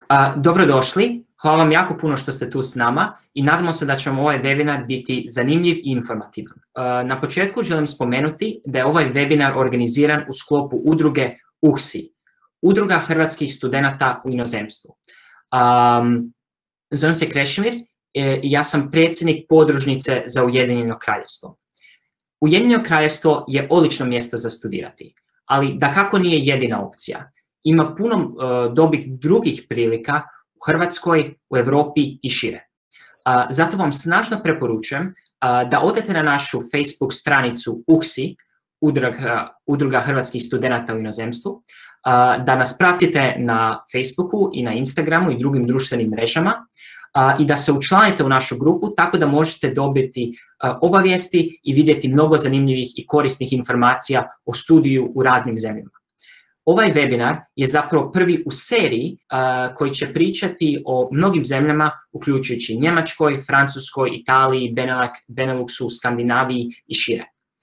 Dobrodošli, hvala vam jako puno što ste tu s nama i nadamo se da će vam ovaj webinar biti zanimljiv i informativan. Na početku želim spomenuti da je ovaj webinar organiziran u sklopu udruge UHSI, Udruga hrvatskih studenata u inozemstvu. Zovem se Krešimir i ja sam predsjednik podružnice za Ujedinjeno Kraljevstvo. Ujedinjeno Kraljevstvo je odlično mjesto za studirati, ali dakako nije jedina opcija. Ima puno dobrih drugih prilika u Hrvatskoj, u Europi i šire. Zato vam snažno preporučujem da odete na našu Facebook stranicu UHSI, Udruga hrvatskih studenata u inozemstvu, da nas pratite na Facebooku i na Instagramu i drugim društvenim mrežama i da se učlanite u našu grupu tako da možete dobiti obavijesti i vidjeti mnogo zanimljivih i korisnih informacija o studiju u raznim zemljama. Ovaj webinar je zapravo prvi u seriji koji će pričati o mnogim zemljama, uključujući Njemačkoj, Francuskoj, Italiji, Beneluxu, Skandinaviji i šire.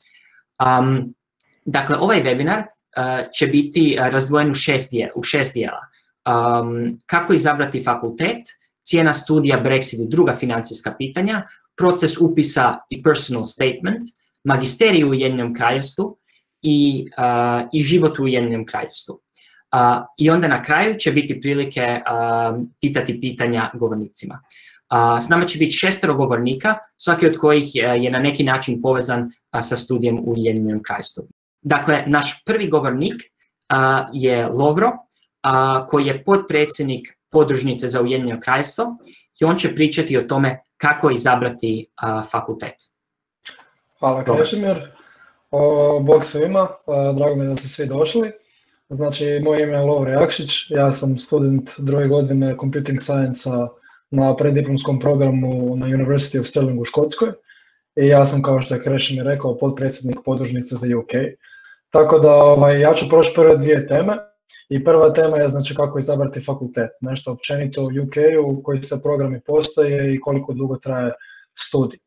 Dakle, ovaj webinar će biti razdvojen u šest dijela. Kako izabrati fakultet, cijena studija, Brexit i druga financijska pitanja, proces upisa i personal statement, magisterij u Ujedinjenom Kraljevstvu i život u Ujedinjenom Kraljevstvu. I onda na kraju će biti prilike pitati pitanja govornicima. S nama će biti 6 govornika, svaki od kojih je na neki način povezan sa studijem u Ujedinjenom Kraljevstvu. Dakle, naš prvi govornik je Lovro, koji je potpredsjednik podružnice za Ujedinjeno Kraljevstvo i on će pričati o tome kako izabrati fakultet. Hvala Krešimir. Bog svima, drago mi je da ste svi došli. Znači, moje ime je Lovro Jakšić, ja sam student 2. godine Computing Science na preddiplomskom programu na University of Stirling u Škotskoj i ja sam, kao što je Krešimir rekao, potpredsjednik podružnice za UK. Tako da ja ću proći prve 2 teme i prva tema je znači kako izabrati fakultet, nešto općenito u UK-u, koji se programi postoje i koliko dugo traje studij.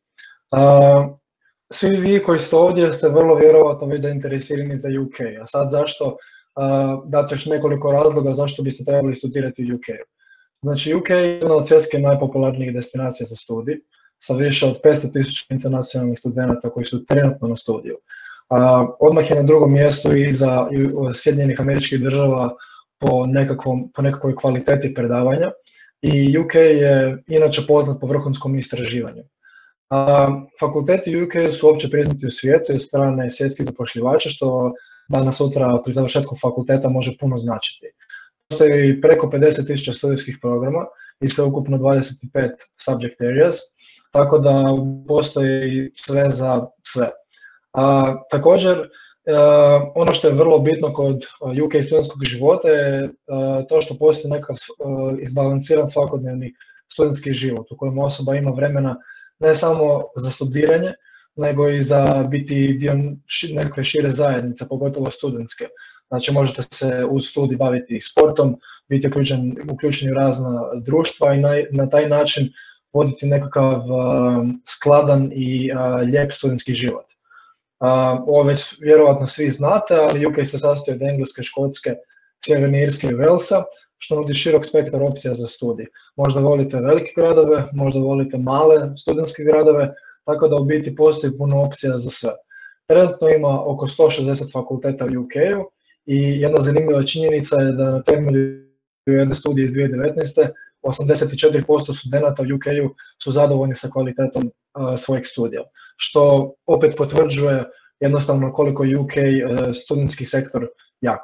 Svi vi koji ste ovdje ste vrlo vjerovatno već zainteresirani za UK, a sad zašto, dati još nekoliko razloga zašto biste trebali studirati u UK-u. Znači UK je jedna od svjetske najpopularnijih destinacija za studij, sa više od 500.000 internacionalnih studenata koji su trenutno na studiju. Odmah je na drugom mjestu iza Sjedinjenih Američkih Država po nekakvoj kvaliteti predavanja i UK je inače poznat po vrhunskom istraživanju. Fakulteti u UK su opće priznati u svijetu od strane svjetskih zapošljivača, što danas sutra pri završetku fakulteta može puno značiti. Postoji preko 50.000 studijskih programa i sveukupno 25 subject areas, tako da postoji sve za sve. Također, ono što je vrlo bitno kod UK studentskog života je to što postoji nekakav izbalansiran svakodnevni studentski život u kojem osoba ima vremena ne samo za studiranje, nego i za biti dio nekakve šire zajednice, pogotovo studentske. Znači možete se uz studij baviti sportom, biti uključeni u razna društva i na taj način voditi nekakav skladan i lijep studentski život. Ovo već vjerovatno svi znate, ali UK se sastoji od Engleske, Škotske, Sjeverne Irske i Walesa, što nudi širok spektar opcija za studij. Možda volite velike gradove, možda volite male studentske gradove, tako da u biti postoji puno opcija za sve. Trenutno ima oko 160 fakulteta u UK-u i jedna zanimljiva činjenica je da na temelju jedne studije iz 2019. 84% studenta u UK-u su zadovoljni sa kvalitetom svojeg studija, što opet potvrđuje jednostavno koliko je UK studentski sektor jak.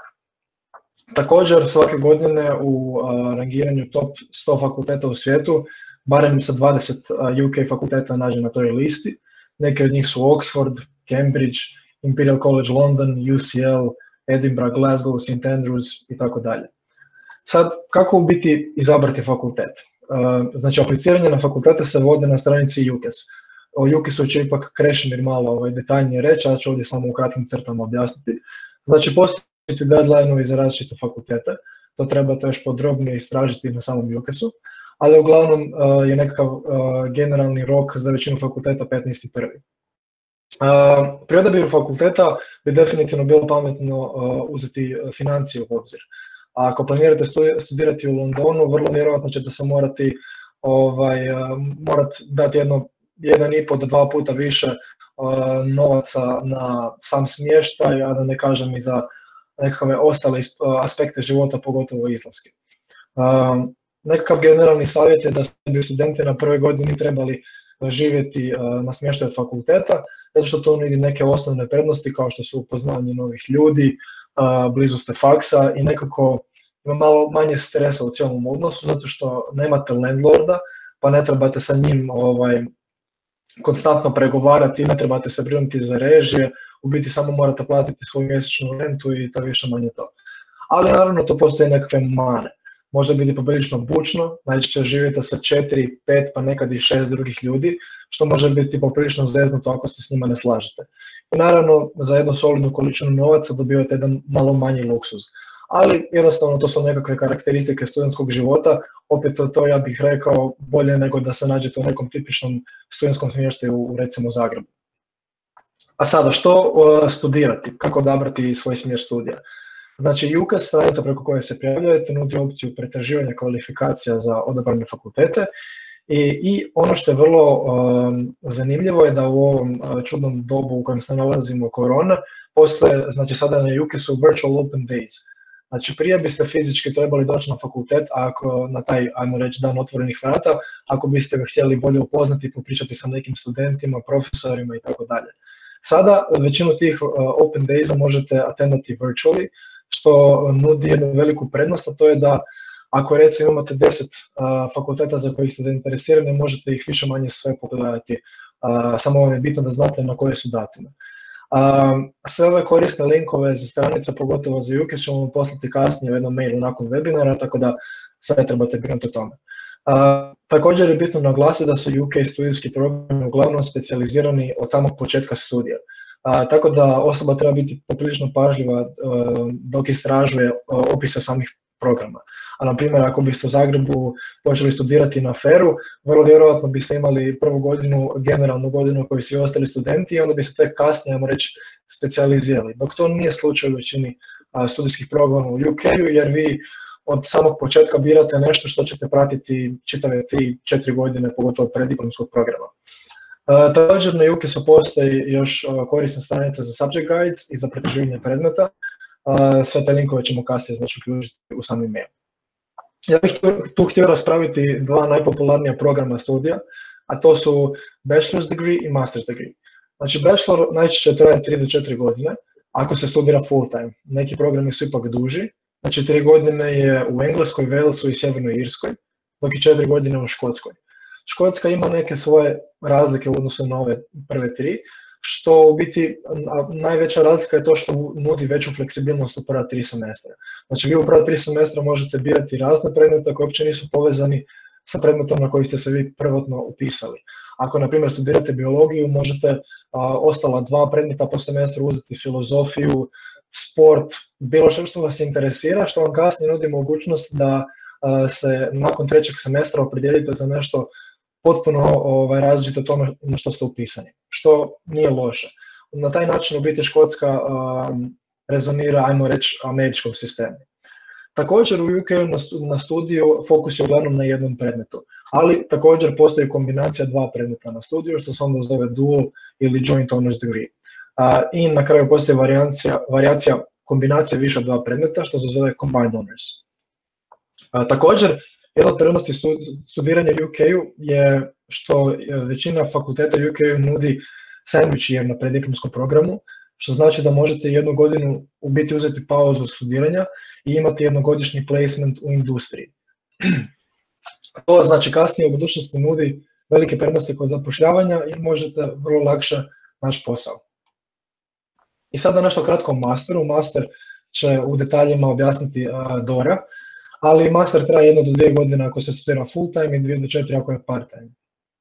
Također, svake godine u rangiranju top 100 fakulteta u svijetu, barem sa 20 UK fakulteta nađe na toj listi. Neki od njih su Oxford, Cambridge, Imperial College London, UCL, Edinburgh, Glasgow, St. Andrews itd. Sad, kako u biti izabrati fakultet? Znači, apliciranje na fakultete se vode na stranici UCAS. O UCAS-u će ipak Krešimir malo detaljnije reći, a ću ovdje samo u kratkim crtama objasniti. Znači, postoji deadline-ovi za različite fakultete, to trebate još podrobnije istražiti na samom UCAS-u, ali uglavnom je nekakav generalni rok za većinu fakulteta 15.1. Pri odabiru fakulteta bi definitivno bilo pametno uzeti financije u obzir. A ako planirate studirati u Londonu, vrlo vjerojatno ćete se morati dati 1,5 do 2 puta više novaca na sam smještaj, a da ne kažem i za nekakve ostale aspekte života, pogotovo izlaske. Nekakav generalni savjet je da bi studenti na prvoj godini trebali živjeti na smještaju fakulteta, zato što to nudi neke osnovne prednosti kao što su upoznavanje novih ljudi, blizu ste faksa i nekako ima malo manje stresa u cijelom odnosu, zato što nemate landlorda, pa ne trebate sa njim konstantno pregovarati, ne trebate se brinuti za režije, u biti samo morate platiti svoju mjesečnu rentu i to više manje to. Ali naravno to postoje nekakve mane. Može biti poprilično bučno, najčešće živite sa 4, 5 pa nekad i 6 drugih ljudi, što može biti poprilično zeznuto ako se s njima ne slažete. I naravno za jednu solidnu količinu novaca dobivate jedan malo manji luksuz. Ali jednostavno to su nekakve karakteristike studentskog života, opet to ja bih rekao bolje nego da se nađete u nekom tipičnom studentskom smještaju u recimo Zagrebu. A sada što studirati, kako odabrati svoj smjer studija? Znači UCAS, stranica preko koje se prijavljujete, nudi opciju pretraživanja kvalifikacija za odabrane fakultete i ono što je vrlo zanimljivo je da u ovom čudnom dobu u kojem se nalazimo korona, postoje, znači sada na UCAS-u virtual open days. Znači prije biste fizički trebali doći na fakultet, ako na taj, ajmo reći, dan otvorenih vrata, ako biste ga htjeli bolje upoznati, popričati sa nekim studentima, profesorima i tako dalje. Sada većinu tih open days možete attendati virtually, što nudi jednu veliku prednost, a to je da ako recimo imate 10 fakulteta za koje ste zainteresirani, možete ih više manje sve pogledati, samo vam je bitno da znate na koje su datume. Sve ove korisne linkove za stranice, pogotovo za UCAS, ćemo vam poslati kasnije u jednom mailu nakon webinara, tako da sad ne trebate brinuti o tome. Također je bitno naglasiti da su UK studijski programi uglavnom specijalizirani od samog početka studija. Tako da osoba treba biti poprilično pažljiva dok istražuje opise samih programa. A na primjer, ako biste u Zagrebu počeli studirati na FER-u, vrlo vjerojatno biste imali prvu godinu, generalnu godinu koju svi ostali studenti i onda biste tek kasnije, ajmo reći, specijalizirali. Dok to nije slučaj u većini studijskih programa u UK-u, jer vi od samog početka birate nešto što ćete pratiti čitave 3-4 godine, pogotovo preddiplomskog programa. Također na UCAS-u postoji još korisna stranica za subject guides i za pretraživanje predmeta. Sve te linkove ćemo kasnije znači uključiti u sami mail. Ja bih tu htio raspraviti dva najpopularnija programa studija, a to su bachelor's degree i master's degree. Znači bachelor najčešće traje 3 do 4 godine, ako se studira full time. Neki programi su ipak duži, znači 3 godine je u Engleskoj, Walesu i Sjevernoj Irskoj, dok je 4 godine u Škotskoj. Škotska ima neke svoje razlike u odnosu na ove prve 3, što u biti najveća razlika je to što nudi veću fleksibilnost u prva 3 semestra. Znači vi u prva 3 semestra možete birati razne predmete koji uopće nisu povezani sa predmetom na koji ste se vi prvotno upisali. Ako na primjer studirate biologiju, možete ostala 2 predmeta po semestru uzeti filozofiju, sport, bilo što vas interesira, što vam kasnije nudi mogućnost da se nakon 3. semestra opredijelite za nešto potpuno različito tome na što ste upisani, što nije loše. Na taj način u biti Škotska rezonira, ajmo reći, američkom sistemu. Također u UK na studiju fokus je uglavnom na jednom predmetu, ali također postoji kombinacija 2 predmeta na studiju, što se onda zove dual ili joint honors degree. I na kraju postoji varijacija kombinacije više od 2 predmeta, što se zove combined honors. Također, jedna od prednosti studiranja u UK-u je što većina fakulteta u UK-u nudi sandwich year na preddiplomskom programu, što znači da možete jednu godinu u biti uzeti pauzu od studiranja i imati jednogodišnji placement u industriji. To znači kasnije u budućnosti nudi velike prednosti kod zapošljavanja i možete vrlo lakše naći posao. I sada nešto kratko o masteru. Master će u detaljima objasniti Dora, ali master traje 1 do 2 godine ako se studira full time i 2 do 4 ako je part time.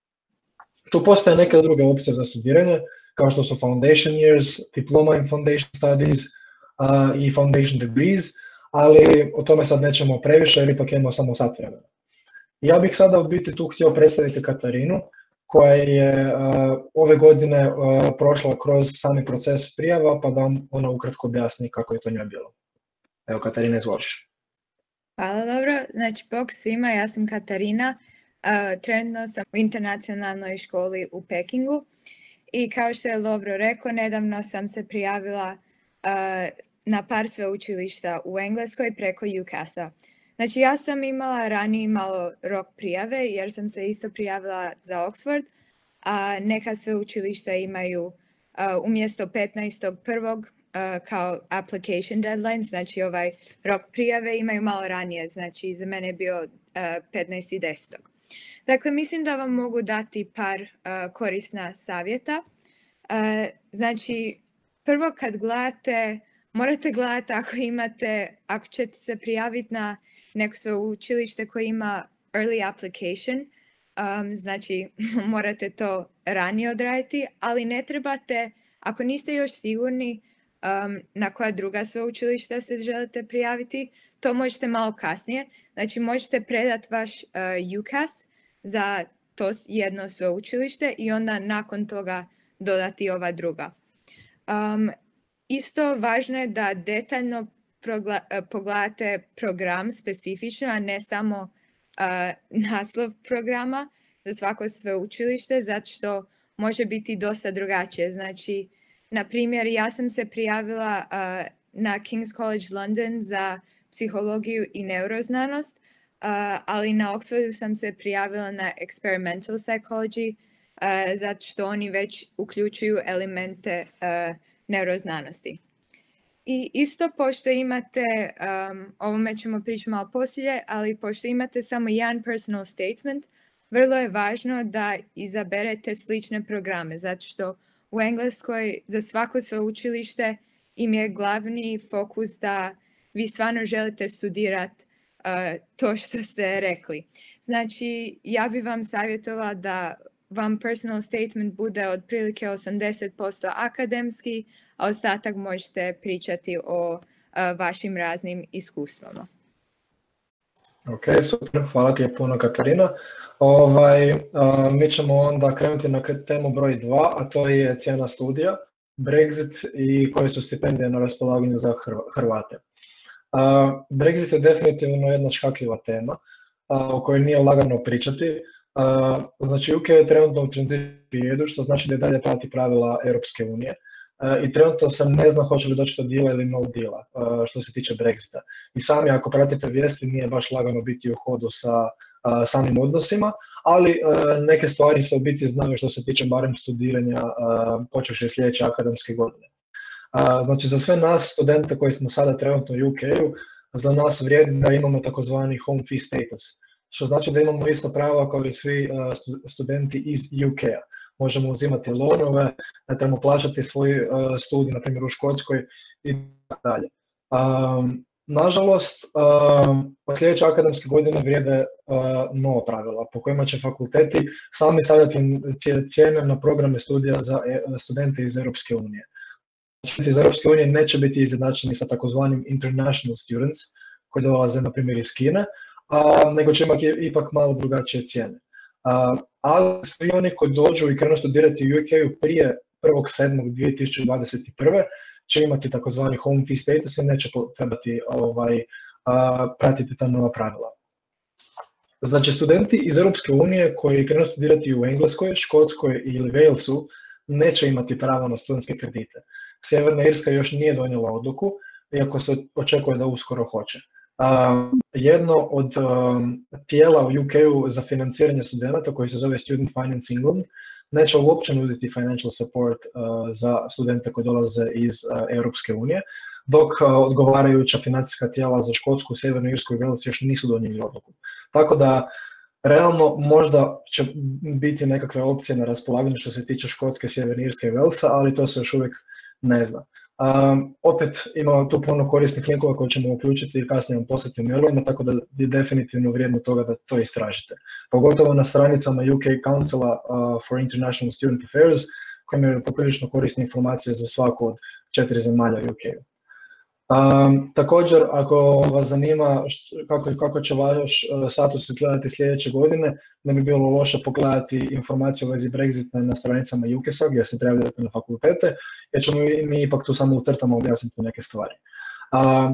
Tu postoje neke druge opcije za studiranje, kao što su foundation years, diploma in foundation studies i foundation degrees, ali o tome sad nećemo previše jer ipak imamo samo sat vremena. Ja bih sada u biti tu htio predstaviti Katarinu, koja je ove godine prošla kroz sami proces prijava, pa da vam ona ukratko objasni kako je to njoj bilo. Evo, Katarina, izvoliš. Hvala, dobro. Znači, bok svima, ja sam Katarina. Trenutno sam u internacionalnoj školi u Pekingu i kao što je Lovro rekao, nedavno sam se prijavila na par sveučilišta u Engleskoj preko UCAS-a. Znači, ja sam imala ranije malo rok prijave jer sam se isto prijavila za Oxford, a neka sveučilišta imaju umjesto 15.1. Kao application deadline, znači ovaj rok prijave imaju malo ranije, znači za mene je bio 15.10. Dakle, mislim da vam mogu dati par korisna savjeta. Znači, prvo kad gledate, morate gledati ako ćete se prijaviti na neko sveučilište koje ima early application, znači morate to ranije odraditi, ali ne trebate, ako niste još sigurni na koja druga sveučilišta se želite prijaviti, to možete malo kasnije. Znači možete predati vaš UCAS za to jedno sveučilište i onda nakon toga dodati ova druga. Isto važno je da detaljno pogledate program specifično, a ne samo naslov programa za svako sveučilište, zato što može biti dosta drugačije. Znači, na primjer, ja sam se prijavila na King's College London za psihologiju i neuroznanost, ali na Oxfordu sam se prijavila na experimental psychology, zato što oni već uključuju elemente neuroznanosti. I isto pošto imate, ovome ćemo pričati malo poslije, ali pošto imate samo jedan personal statement, vrlo je važno da izaberete slične programe, zato što u Engleskoj za svako sveučilište im je glavni fokus da vi stvarno želite studirati to što ste rekli. Znači, ja bi vam savjetovala da vam personal statement bude otprilike 80% akademski, a ostatak možete pričati o vašim raznim iskustvama. Ok, super, hvala ti je puno Katarina. Mi ćemo onda krenuti na temu broj 2, a to je cijena studija, Brexit i koje su stipendije na raspolaganju za Hrvate. Brexit je definitivno jedna škakljiva tema o kojoj nije lagano pričati. Znači UK je trenutno u transition periodu, što znači da je dalje prati pravila Europske unije. I trenutno se ne zna hoće li doći do deala ili no deala što se tiče Brexita. I sami ako pratite vijesti nije baš lagano biti u hodu sa samim odnosima, ali neke stvari se u biti znaju što se tiče barem studiranja počevši sljedeće akademske godine. Znači za sve nas studente koji smo sada trenutno u UK-u, za nas vrijedi da imamo takozvani home fee status, što znači da imamo ista prava kao i svi studenti iz UK-a. Možemo uzimati loanove, ne trebamo plaćati svoj studij, na primjer u Škotskoj i tako dalje. Nažalost, od sljedeće akademske godine vrijede nova pravila po kojima će fakulteti sami stavljati cijene na programe studija za studente iz Europske unije. Studenti iz Europske unije neće biti izjednačeni sa takozvanim international students koji dolaze na primjer iz Kine, nego će imati ipak malo drugačije cijene. Ali svi oni koji dođu i krenu studirati u UK-u prije 1.7.2021. će imati takozvani home fee status i neće trebati pratiti ta nova pravila. Znači, studenti iz Europske unije koji krenu studirati u Engleskoj, Škotskoj ili Walesu neće imati pravo na studentske kredite. Sjeverna Irska još nije donijela odluku, iako se očekuje da uskoro hoće. Jedno od tijela u UK-u za financiranje studenata koji se zove Student Finance England neće uopće nuditi financial support za studente koji dolaze iz Europske unije, dok odgovarajuća financijska tijela za Škotsku, Sjevernu Irsku i Wales još nisu donijeli odluku. Tako da realno možda će biti nekakve opcije na raspolaganju što se tiče Škotske, Sjeverne Irske i Walesa, ali to se još uvijek ne zna. Opet imamo tu puno korisnih linkova koje ćemo uključiti i kasnije vam poslati u mailovima, tako da je definitivno vrijedno toga da to istražite. Pogotovo na stranicama UK Councila for International Student Affairs, koji imaju poprilično korisne informacije za svaku od 4 zemalja UK-u. Također, ako vas zanima kako će vaš status izgledati sljedeće godine, ne bi bilo loše pogledati informacije u vezi Brexita na stranicama UCAS-a gdje se prijavljate na fakultete, jer ćemo mi ipak tu samo u crtama objasniti neke stvari.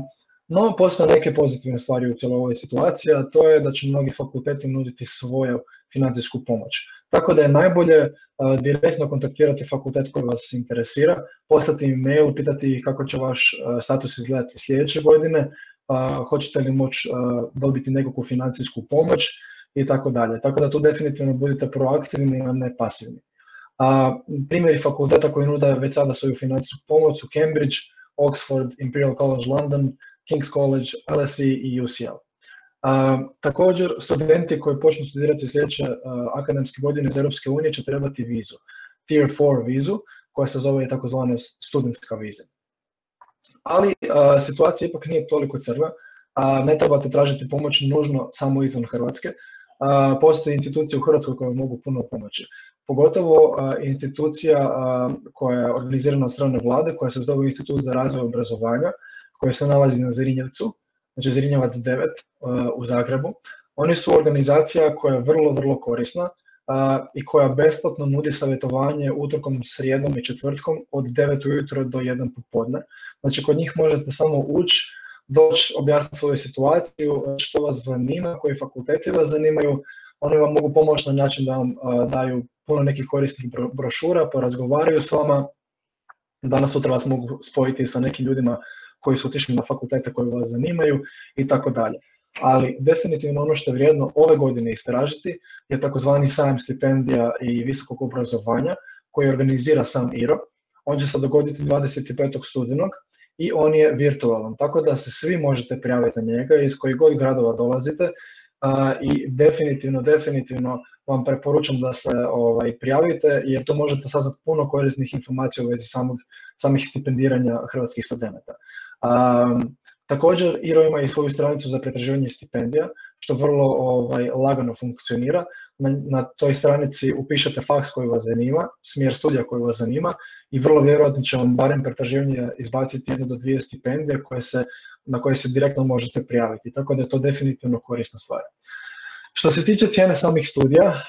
No, postoje neke pozitivne stvari u cijeloj ovoj situaciji, a to je da će mnogi fakulteti nuditi svoju financijsku pomoć. Tako da je najbolje direktno kontaktirati fakultet koji vas interesira, poslati im mail, pitati ih kako će vaš status izgledati sljedeće godine, hoćete li moći dobiti nekakvu financijsku pomoć i tako dalje. Tako da tu definitivno budite proaktivni, a ne pasivni. Primjeri fakulteta koji nude već sada svoju financijsku pomoć su Cambridge, Oxford, Imperial College London, King's College, LSE i UCL. Također, studenti koji počnu studirati sljedeće akademske godine iz Europske unije će trebati vizu, Tier 4 vizu, koja se zove takozvana studentska viza. Ali situacija ipak nije toliko crna, ne trebate tražiti pomoć nužno samo izvan Hrvatske. Postoje institucije u Hrvatskoj koje mogu puno pomoći. Pogotovo institucija koja je organizirana od strane vlade, koja se zove Institut za razvoj obrazovanja, koja se nalazi na Zrinjevcu, znači Zrinjevac 9 u Zagrebu. Oni su organizacija koja je vrlo, vrlo korisna i koja besplatno nudi savjetovanje utorkom, srijedom i četvrtkom od 9 ujutro do 1 popodne. Znači kod njih možete samo ući, doći, objasniti svoju situaciju, što vas zanima, koji fakulteti vas zanimaju. Oni vam mogu pomoći na način da vam daju puno nekih korisnih brošura, porazgovaraju s vama. Danas sutra vas mogu spojiti sa nekim ljudima koji su otišli na fakultete koji vas zanimaju i tako dalje. Ali definitivno ono što je vrijedno ove godine istražiti je takozvani sajam stipendija i visokog obrazovanja koji organizira sam IRO. On će se dogoditi 25. studenog i on je virtualan, tako da se svi možete prijaviti na njega iz kojih god gradova dolazite i definitivno vam preporučam da se prijavite jer to možete saznati puno korisnih informacija u vezi samih stipendiranja hrvatskih studenata. Također, IRO ima i svoju stranicu za pretraživanje stipendija, što vrlo lagano funkcionira. Na toj stranici upišete faks koji vas zanima, smjer studija koji vas zanima i vrlo vjerojatno će vam barem pretraživanje izbaciti 1 do 2 stipendije na koje se direktno možete prijaviti, tako da je to definitivno korisna stvar. Što se tiče cijene samih studija,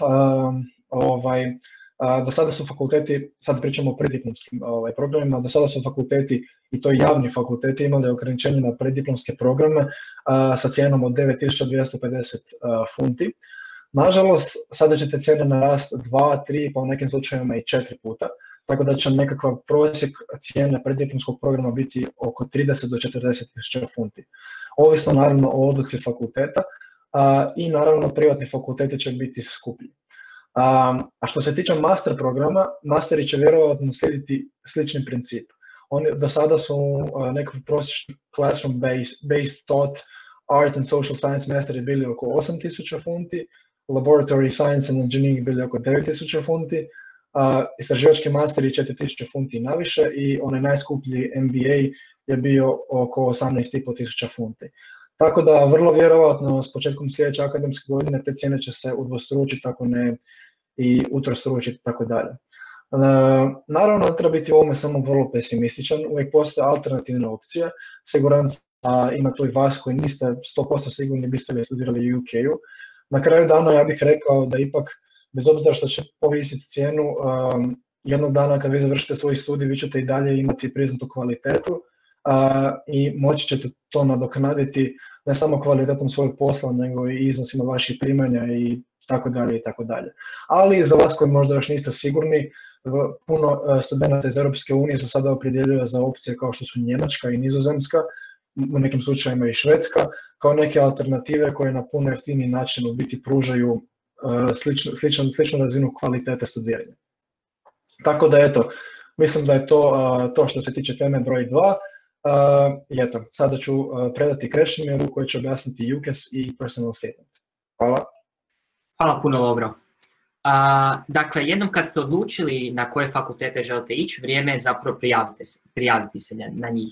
do sada su fakulteti, sad pričamo o preddiplomskim programima, do sada su fakulteti, i to javni fakulteti, imali ograničenje na preddiplomske programe sa cijenom od 9.250 funti. Nažalost, sada će te cijene narasti 2, 3, pa u nekim slučajevima i 4 puta, tako da će nekakav prosjek cijene preddiplomskog programa biti oko 30 do 40.000 funti. Ovisno naravno o odluci fakulteta i naravno privatni fakulteti će biti skuplji. A što se tiče master programa, masteri će vjerojatno slijediti slični princip. Oni do sada su nekakvi prosječni classroom-based taught art and social science masteri bili oko 8.000 funti, laboratory science and engineering bili oko 9.000 funti, istraživački masteri 4.000 funti i naviše i onaj najskuplji MBA je bio oko 18.500 funti. Tako da vrlo vjerojatno s početkom sljedeće akademske godine te cijene će se udvostručiti, ako ne i utrostručiti i tako dalje. Naravno, ne treba biti u ovome samo vrlo pesimističan, uvijek postoje alternativne opcije. Siguran ima tu i vas koji niste 100% sigurni biste li studirali u UK-u. Na kraju dana ja bih rekao da ipak, bez obzira što će povisiti cijenu, jednog dana kad vi završite svoj studij, vi ćete i dalje imati priznatu kvalitetu i moći ćete to nadoknaditi ne samo kvalitetom svojeg posla, nego i iznosima vaših primanja i tako dalje i tako dalje. Ali za vas koji možda još niste sigurni, puno studenata iz Europske unije se sada opredjeljuje za opcije kao što su Njemačka i Nizozemska, u nekim slučajima i Švedska, kao neke alternative koje na puno jeftiniji način u biti pružaju sličnu razinu kvalitete studiranja. Tako da eto, mislim da je to što se tiče teme broj 2. I eto, sada ću predati Krešimiru koji će objasniti UCAS i personal statement. Hvala. Hvala puno, Lovro. Dakle, jednom kad ste odlučili na koje fakultete želite ići, vrijeme je zapravo prijaviti se na njih.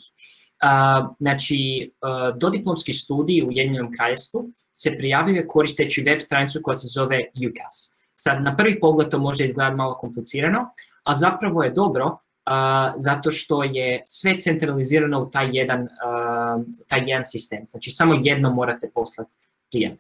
Znači, dodiplomski studij u Ujedinjenom Kraljevstvu se prijavljuje koristeći web stranicu koja se zove UCAS. Sad, na prvi pogled to može izgledati malo komplicirano, a zapravo je dobro zato što je sve centralizirano u taj jedan sistem. Znači, samo jedno morate poslati prijave.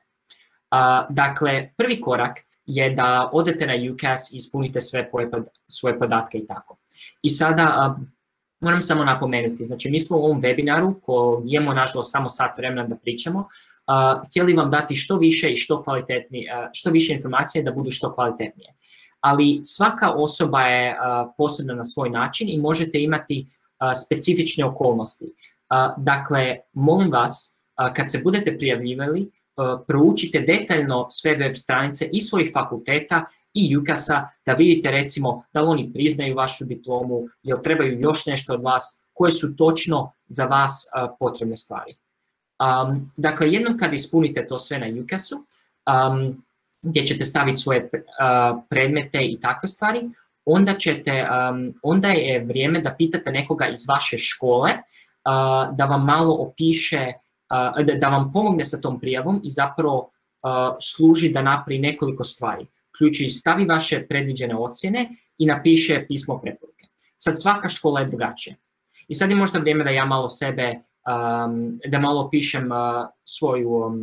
Dakle, prvi korak je da odete na UCAS i ispunite sve svoje podatke i tako. I sada moram samo napomenuti, znači mi smo u ovom webinaru koji imamo nažalost samo sat vremena da pričamo, htjeli vam dati što više i što kvalitetnije, što više informacije da budu što kvalitetnije. Ali svaka osoba je posebna na svoj način i možete imati specifične okolnosti. Dakle, molim vas, kad se budete prijavljivali, proučite detaljno sve web stranice i svojih fakulteta i UCAS-a da vidite recimo da li oni priznaju vašu diplomu, jel trebaju još nešto od vas, koje su točno za vas potrebne stvari. Dakle, jednom kad ispunite to sve na UCAS-u, gdje ćete staviti svoje predmete i takve stvari, onda je vrijeme da pitate nekoga iz vaše škole da vam malo opiše, da vam pomogne sa tom prijavom i zapravo služi da napravi nekoliko stvari. Uključujući stavi vaše predviđene ocjene i napiše pismo preporuke. Sad svaka škola je drugačija. I sad je možda vrijeme da ja malo sebe, da malo opišem svoju,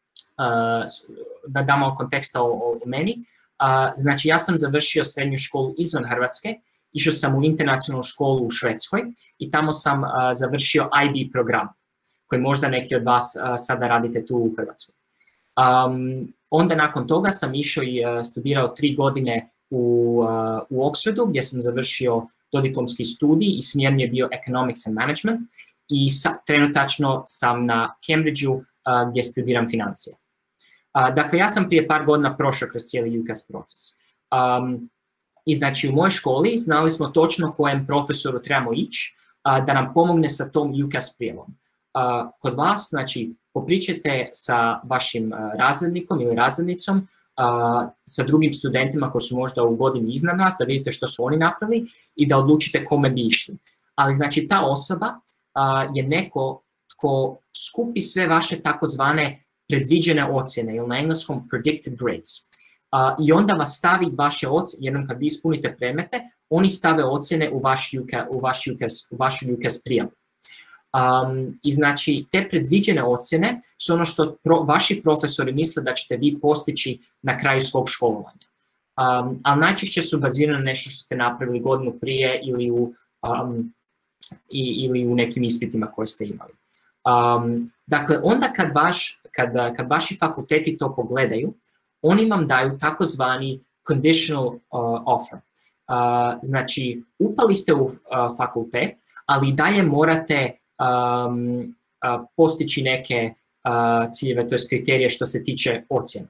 da dam malo konteksta o meni. Znači ja sam završio srednju školu izvan Hrvatske, išao sam u internacionalnu školu u Švedskoj i tamo sam završio IB program, koji možda neki od vas sada radite tu u Hrvatskoj. Onda nakon toga sam išao i studirao 3 godine u Oxfordu, gdje sam završio dodiplomski studij i smjer mi je bio Economics and Management i trenutačno sam na Cambridgeu gdje studiram financije. Dakle, ja sam prije par godina prošao kroz cijeli UCAS proces. I znači u mojoj školi znali smo točno kojem profesoru trebamo ići da nam pomogne sa tom UCAS prijavom. Kod vas, znači, popričajte sa vašim razrednikom ili razrednicom, sa drugim studentima koji su možda u godini iznad vas, da vidite što su oni napravili i da odlučite kome bi išli. Ali znači ta osoba je neko tko skupi sve vaše takozvane predviđene ocjene ili na engleskom predicted grades. I onda vas stavi vaše ocjene, jednom kad vi ispunite predmete, oni stave ocjene u vašu UCAS prijavu. I znači te predviđene ocjene su ono što vaši profesori misle da ćete vi postići na kraju svog školovanja. Ali najčešće su bazirane na nešto što ste napravili godinu prije ili u nekim ispitima koje ste imali. Dakle, onda kad vaši fakulteti to pogledaju, oni vam daju takozvani conditional offer. Znači, upali ste u fakultet, ali dalje morate postići neke ciljeve, to je kriterije što se tiče ocjena.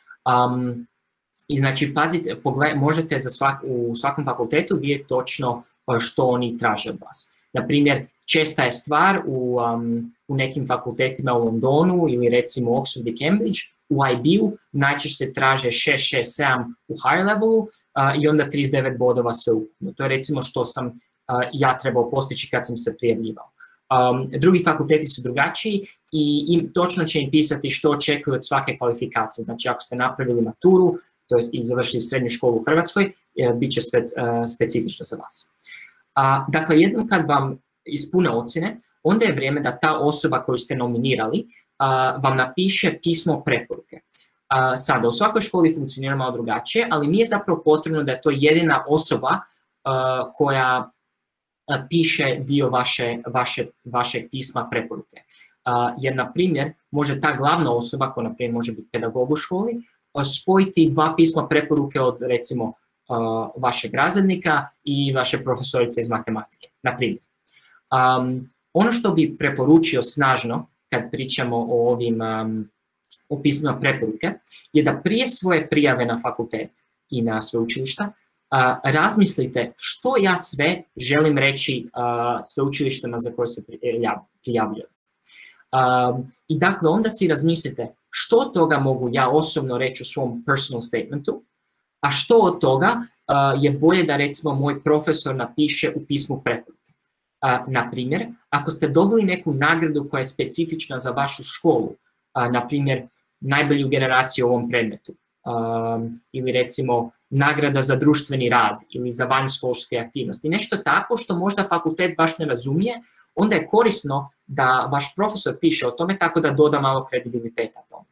I znači, pazite, možete u svakom fakultetu vidjeti točno što oni traže od vas. Naprimjer, česta je stvar u nekim fakultetima u Londonu ili recimo Oxford i Cambridge, u IB-u najčešće traže 6, 6, 7 u higher levelu i onda 39 bodova sve ukupno. To je recimo što sam ja trebao postići kad sam se prijavljivao. Drugi fakulteti su drugačiji i točno će im pisati što očekuju od svake kvalifikacije. Znači ako ste napravili maturu i završili srednju školu u Hrvatskoj, bit će specifično za vas. Dakle, jednom kad vam ispune ocjene, onda je vrijeme da ta osoba koju ste nominirali vam napiše pismo preporuke. Sada, u svakoj školi funkcionira malo drugačije, ali nije zapravo potrebno da je to jedina osoba koja piše dio vašeg pisma preporuke. Jer, na primjer, može ta glavna osoba, koja na primjer može biti pedagog u školi, spojiti 2 pisma preporuke od, recimo, vašeg razrednika i vaše profesorice iz matematike, na primjer. Ono što bi preporučio snažno, kad pričamo o ovim pismima preporuke, je da prije svoje prijave na fakultet i na sveučilišta razmislite što ja sve želim reći sveučilištima za koje se prijavljujem. I dakle, onda si razmislite što od toga mogu ja osobno reći u svom personal statementu, a što od toga je bolje da recimo moj profesor napiše u pismu preporuke. Na primjer, ako ste dobili neku nagradu koja je specifična za vašu školu, na primjer najbolju generaciju u ovom predmetu, ili recimo nagrada za društveni rad ili za vanjškolske aktivnosti, nešto tako što možda fakultet baš ne razumije, onda je korisno da vaš profesor piše o tome tako da doda malo kredibiliteta tome.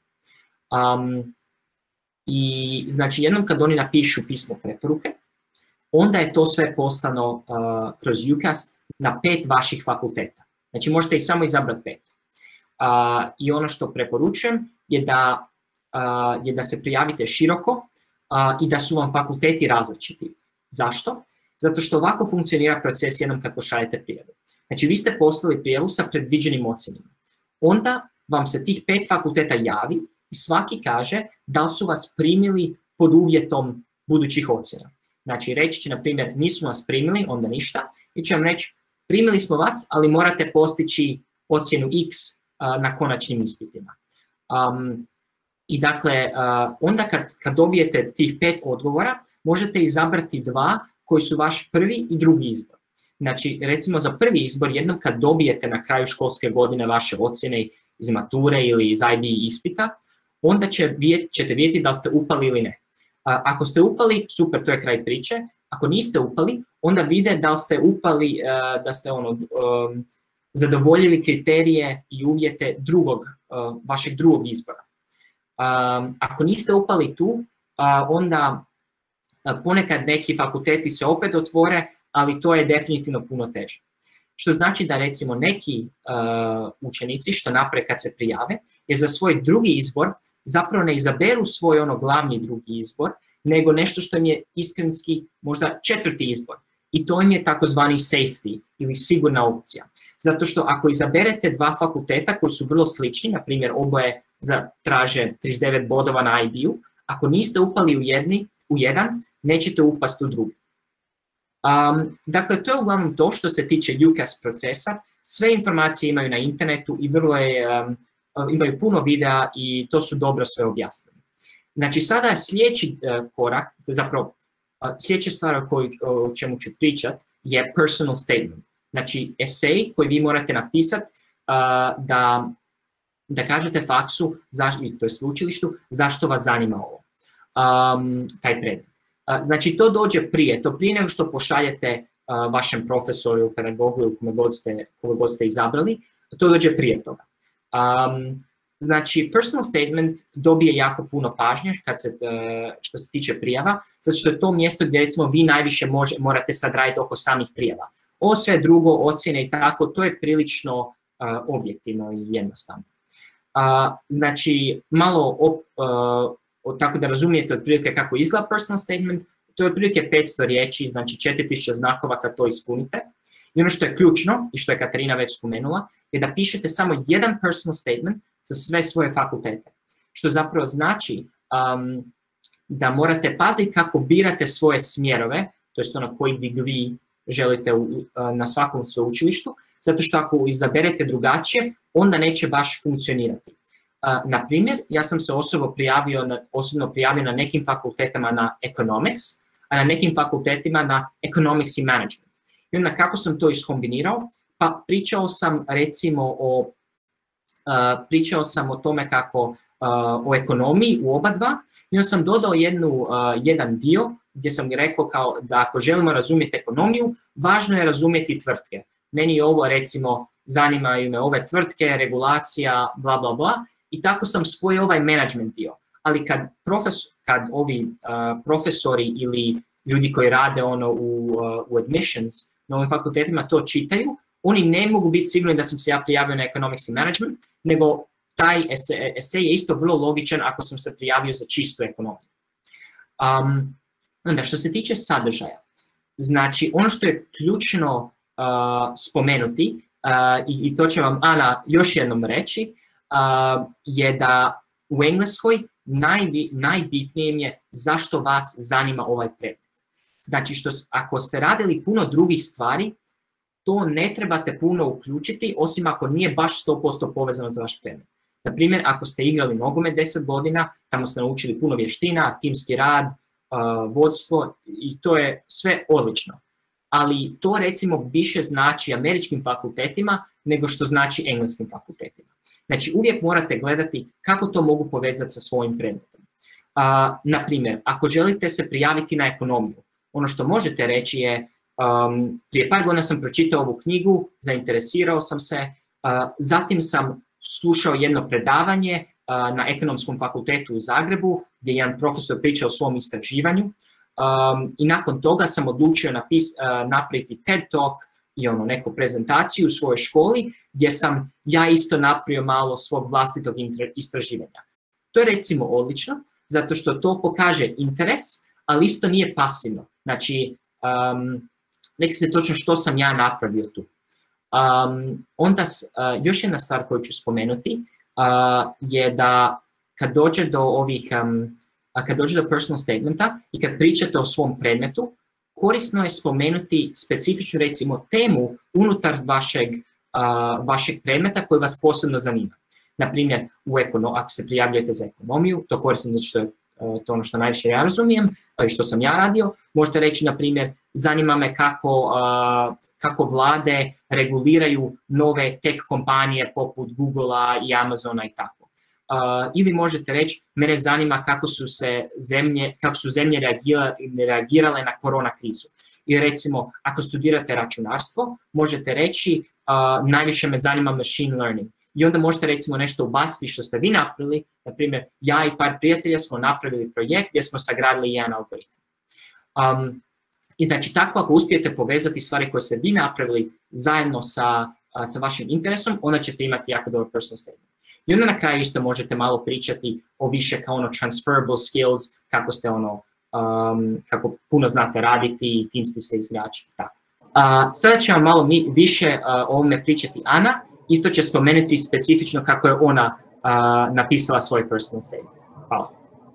I znači jednom kad oni napišu pismo preporuke, onda je to sve poslano kroz UCAS na 5 vaših fakulteta. Znači možete ih samo izabrati 5. I ono što preporučujem je da se prijavite široko i da su vam fakulteti različiti. Zašto? Zato što ovako funkcionira proces jednom kad pošaljete prijavu. Znači vi ste poslali prijavu sa predviđenim ocjenama. Onda vam se tih 5 fakulteta javi i svaki kaže da li su vas primili pod uvjetom budućih ocjena. Znači reći će, na primjer, nismo vas primili, onda ništa, i će vam reći primili smo vas, ali morate postići ocjenu X na konačnim ispitima. I dakle, onda kad dobijete tih 5 odgovora, možete izabrati 2 koji su vaš prvi i drugi izbor. Znači, recimo za prvi izbor, jednom kad dobijete na kraju školske godine vaše ocjene iz mature ili iz IB ispita, onda ćete vidjeti da ste upali ili ne. Ako ste upali, super, to je kraj priče. Ako niste upali, onda vide da ste upali, da ste zadovoljili kriterije i uvjete vašeg drugog izbora. Ako niste upali tu, onda ponekad neki fakulteti se opet otvore, ali to je definitivno puno teže. Što znači da recimo neki učenici što naprave kad se prijave, je za svoj drugi izbor zapravo ne izaberu svoj glavni drugi izbor, nego nešto što im je iskrenski možda 4. izbor. I to im je takozvani safety ili sigurna opcija. Zato što ako izaberete 2 fakulteta koji su vrlo slični, na primjer oboje traže 39 bodova na IB-u, ako niste upali u jedan, nećete upasti u drugi. Dakle, to je uglavnom to što se tiče UCAS procesa. Sve informacije imaju na internetu i imaju puno videa i to su dobro sve objasnili. Znači, sada je sljedeći korak, zapravo sljedeća stvar o čemu ću pričati je personal statement. Znači, esej koji vi morate napisati da kažete faksu, to je sveučilištu, zašto vas zanima ovo, taj predmet. Znači, to dođe prije nego što pošaljete vašem profesoru, pedagogu ili koga god ste izabrali, to dođe prije toga. Znači, personal statement dobije jako puno pažnje što se tiče prijava, zato što je to mjesto gdje recimo vi najviše morate sad raditi oko samih prijava. Ovo sve drugo, ocjene i tako, to je prilično objektivno i jednostavno. Znači, malo tako da razumijete otprilike kako izgleda personal statement, to je otprilike 500 riječi, znači 4000 znakova kad to ispunite. I ono što je ključno, i što je Katarina već spomenula, je da pišete samo jedan personal statement za sve svoje fakultete. Što zapravo znači da morate paziti kako birate svoje smjerove, to je koji degree želite na svakom sveučilištu, zato što ako izaberete drugačije, onda neće baš funkcionirati. Na primjer, ja sam se osobno prijavio na nekim fakultetama na economics, a na nekim fakultetima na economics i management. I onda kako sam to iskombinirao? Pa pričao sam recimo o tome kako o ekonomiji u oba dva, i onda sam dodao jedan dio gdje sam rekao kao da ako želimo razumjeti ekonomiju, važno je razumjeti tvrtke. Meni je ovo recimo, zanimaju me ove tvrtke, regulacija, bla bla bla, i tako sam spojio ovaj management dio. Ali kad ovi profesori ili ljudi koji rade u admissions na ovim fakultetima to čitaju, oni ne mogu biti sigurni da sam se ja prijavio na economics i management, nego taj esej je isto vrlo logičan ako sam se prijavio za čistu ekonomiju. Onda što se tiče sadržaja, znači ono što je ključno spomenuti, i to će vam Ana još jednom reći, je da u Engleskoj najbitnije je zašto vas zanima ovaj predmet. Znači, ako ste radili puno drugih stvari, to ne trebate puno uključiti, osim ako nije baš 100% povezano za vaš predmet. Na primjer, ako ste igrali nogomet 10 godina, tamo ste naučili puno vještina, timski rad, vodstvo, i to je sve odlično. Ali to recimo više znači američkim fakultetima nego što znači engleskim fakultetima. Znači, uvijek morate gledati kako to mogu povezati sa svojim predmetom. Na primjer, ako želite se prijaviti na ekonomiju, ono što možete reći je, prije par godina sam pročitao ovu knjigu, zainteresirao sam se, zatim sam slušao jedno predavanje na ekonomskom fakultetu u Zagrebu, gdje je jedan profesor pričao o svom istraživanju, i nakon toga sam odlučio napraviti TED Talk i neku prezentaciju u svojoj školi gdje sam ja isto napravio malo svog vlastitog istraživanja. To je recimo odlično, zato što to pokaže interes, ali isto nije pasivno. Znači, rekli ste točno što sam ja napravio tu. Onda još jedna stvar koju ću spomenuti je da kad dođe do personal statementa i kad pričate o svom predmetu, korisno je spomenuti specifičnu recimo temu unutar vašeg predmeta koji vas posebno zanima. Naprimjer, ako se prijavljujete za ekonomiju, to koristim zato što je to ono što najviše ja razumijem i što sam ja radio, možete reći, na primjer, zanima me kako vlade reguliraju nove tech kompanije poput Googlea i Amazona i tako. Ili možete reći, mene zanima kako su zemlje reagirale na korona krizu. I recimo, ako studirate računarstvo, možete reći, najviše me zanima machine learning. I onda možete recimo nešto ubaciti što ste vi napravili, na primjer, ja i par prijatelja smo napravili projekt gdje smo sagradili jedan algoritam. I znači tako ako uspijete povezati stvari koje ste vi napravili zajedno sa vašim interesom, onda ćete imati jako dobar personal statement. I onda na kraju isto možete malo pričati o više kao transferable skills, kako ste kako puno znate raditi, timski ste izgrači. Sada će vam malo više o ovome pričati Ana. Isto će spomenuti specifično kako je ona napisala svoj personal statement. Hvala.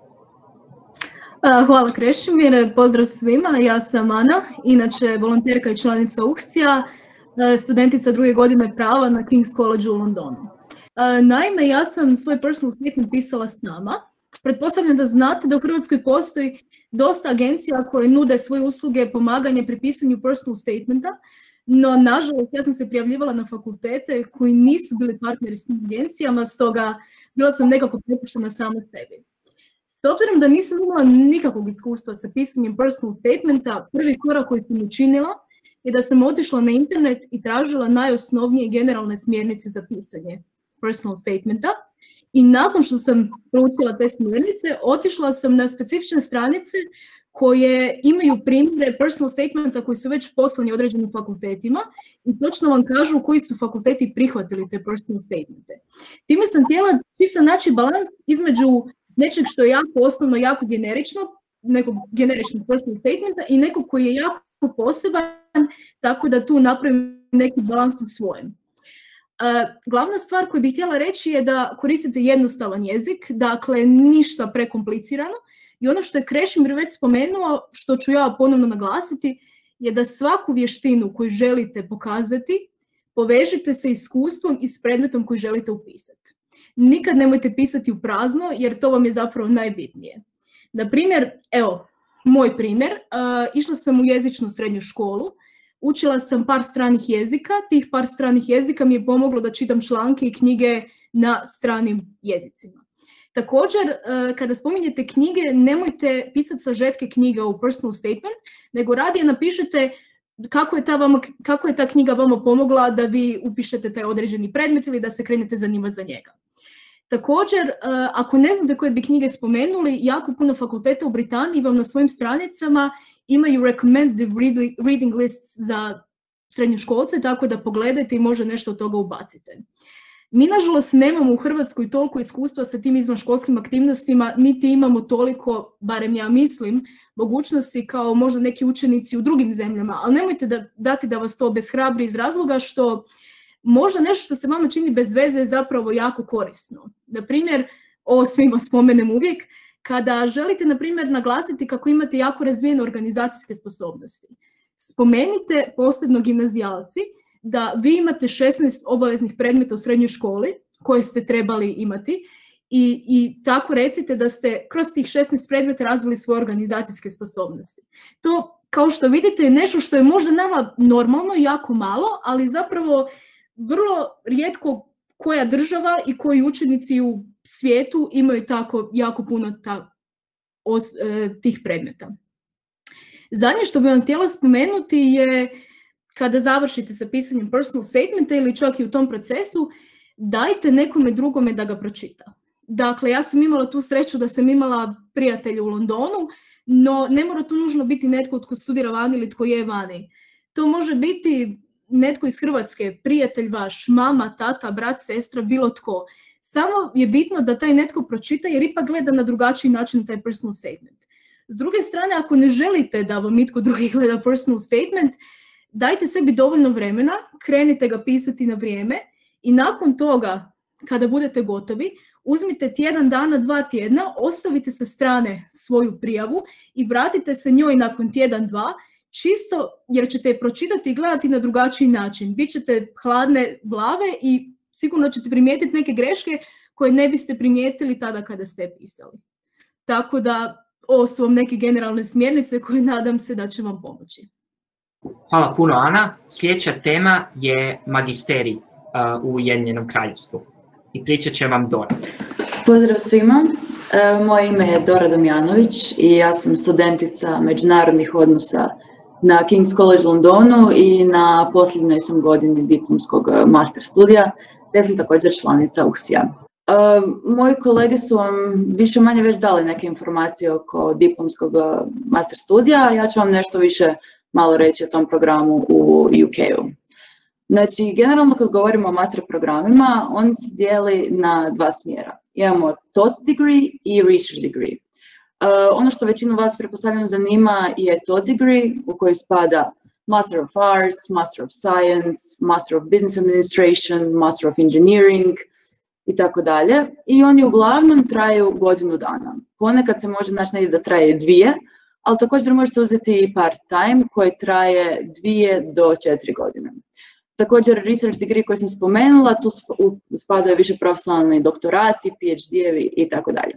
Hvala Krešimir, pozdrav svima, ja sam Ana, inače volonterka i članica UXI-a, studentica 2. godine prava na King's College u Londonu. Naime, ja sam svoj personal statement pisala sama. Pretpostavljam da znate da u Hrvatskoj postoji dosta agencija koje nude svoje usluge pomaganje pri pisanju personal statementa, no nažalost ja sam se prijavljivala na fakultete koji nisu bili partneri s tim agencijama, stoga bila sam nekako prepuštena sama sebi. S obzirom da nisam imala nikakvog iskustva sa pisanjem personal statementa, prvi korak koji sam učinila je da sam otišla na internet i tražila najosnovnije generalne smjernice za pisanje personal statementa. I nakon što sam proučila te smjernice, otišla sam na specifične stranice koje imaju primjere personal statementa koji su već poslani određenim fakultetima i točno vam kažu koji su fakulteti prihvatili te personal statemente. Time sam htjela čisto naći balans između nečeg što je jako osnovno, jako generično, nekog generičnog personal statementa i nekog koji je jako poseban, tako da tu napravim neki balans u svojem. Glavna stvar koju bih htjela reći je da koristite jednostavan jezik, dakle ništa prekomplicirano. I ono što je Krešimir već spomenuo, što ću ja ponovno naglasiti, je da svaku vještinu koju želite pokazati, povežite se iskustvom i s predmetom koji želite upisati. Nikad nemojte pisati u prazno, jer to vam je zapravo najbitnije. Na primjer, evo, moj primjer, išla sam u jezičnu srednju školu, učila sam par stranih jezika, tih par stranih jezika mi je pomoglo da čitam članke i knjige na stranim jezicima. Također, kada spominjete knjige, nemojte pisati sažetke knjiga u personal statement, nego radije napišete kako je ta knjiga vama pomogla da vi upišete taj određeni predmet ili da se krenete zanimati za njega. Također, ako ne znate koje bi knjige spomenuli, jako puno fakulteta u Britaniji vam na svojim stranicama imaju recommended reading lists za srednjoškolce, tako da pogledajte i možda nešto od toga ubacite. Mi, nažalost, nemamo u Hrvatskoj toliko iskustva sa tim izvanškolskim aktivnostima, niti imamo toliko, barem ja mislim, mogućnosti kao možda neki učenici u drugim zemljama, ali nemojte dati da vas to obeshrabri iz razloga što možda nešto što se vama čini bez veze je zapravo jako korisno. Na primjer, ovo svima spomenem uvijek, kada želite, na primjer, naglasiti kako imate jako razvijene organizacijske sposobnosti. Spomenite posebno gimnazijalci da vi imate 16 obaveznih predmeta u srednjoj školi koje ste trebali imati i tako recite da ste kroz tih 16 predmeta razvili svoje organizacijske sposobnosti. To, kao što vidite, je nešto što je možda nama normalno, jako malo, ali zapravo vrlo rijetko koja država i koji učenici u svijetu imaju tako jako puno tih predmeta. Zadnje što bih vam htjela spomenuti je kada završite sa pisanjem personal statementa ili čak i u tom procesu, dajte nekome drugome da ga pročita. Dakle, ja sam imala tu sreću da sam imala prijatelja u Londonu, no ne mora to nužno biti netko tko studira vani ili tko je vani. To može biti netko iz Hrvatske, prijatelj vaš, mama, tata, brat, sestra, bilo tko. Samo je bitno da taj netko pročita jer ipak gleda na drugačiji način taj personal statement. S druge strane, ako ne želite da vam nitko drugi gleda personal statement, dajte sebi dovoljno vremena, krenite ga pisati na vrijeme i nakon toga, kada budete gotovi, uzmite tjedan dana, 2 tjedna, ostavite sa strane svoju prijavu i vratite se njoj nakon tjedan, 2, čisto jer ćete je pročitati i gledati na drugačiji način. Bićete hladne glave i sigurno ćete primijetiti neke greške koje ne biste primijetili tada kada ste pisali. Tako da, ovo su vam neke generalne smjernice koje nadam se da će vam pomoći. Hvala puno, Ana. Sljedeća tema je magisterij u Ujedinjenom Kraljevstvu. I pričat će vam Dora. Pozdrav svima. Moje ime je Dora Damjanović i ja sam studentica međunarodnih odnosa na King's College Londonu i na posljednjoj sam godini diplomskog master studija, te sam također članica UXI-a. Moji kolege su vam više manje već dali neke informacije oko diplomskog master studija, ja ću vam nešto više malo reći o tom programu u UK-u. Znači, generalno kad govorimo o master programima, on se dijeli na 2 smjera. Imamo taught degree i research degree. Ono što većinu vas pretpostavljam zanima je taught degree u koji spada Master of Arts, Master of Science, Master of Business Administration, Master of Engineering i tako dalje. I oni uglavnom traju godinu dana. Ponekad se može naći negdje da traje 2, ali također možete uzeti i part-time koji traje 2 do 4 godine. Također research degree koji sam spomenula, tu spadaju više profesionalni doktorati, PhD-evi i tako dalje.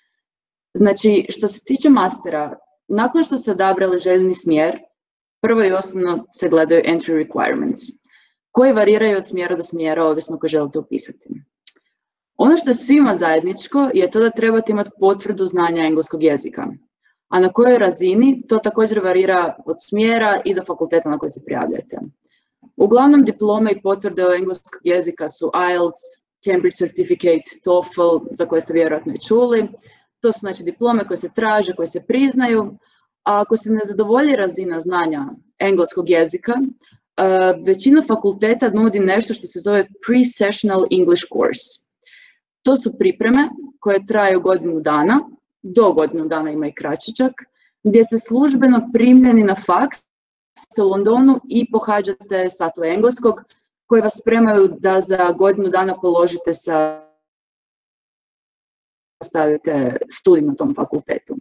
Znači, što se tiče mastera, nakon što ste odabrali željeni smjer, prvo i osnovno se gledaju entry requirements, koji variraju od smjera do smjera, ovisno ko želite upisati. Ono što je svima zajedničko je to da trebate imati potvrdu znanja engleskog jezika, a na kojoj razini to također varira od smjera i do fakulteta na koji se prijavljate. Uglavnom diplome i potvrde o engleskog jezika su IELTS, Cambridge Certificate, TOEFL, za koje ste vjerojatno i čuli. To su znači diplome koje se traže, koje se priznaju, a ako se ne zadovolji razina znanja engleskog jezika, većina fakulteta nudi nešto što se zove Pre-Sessional English Course. To su pripreme koje traju godinu dana, do godinu dana ima i kraći čak, gdje ste službeno primljeni na faks u Londonu i pohađate satove engleskog koji vas spremaju da za godinu dana položite stavite studij na tom fakultetu.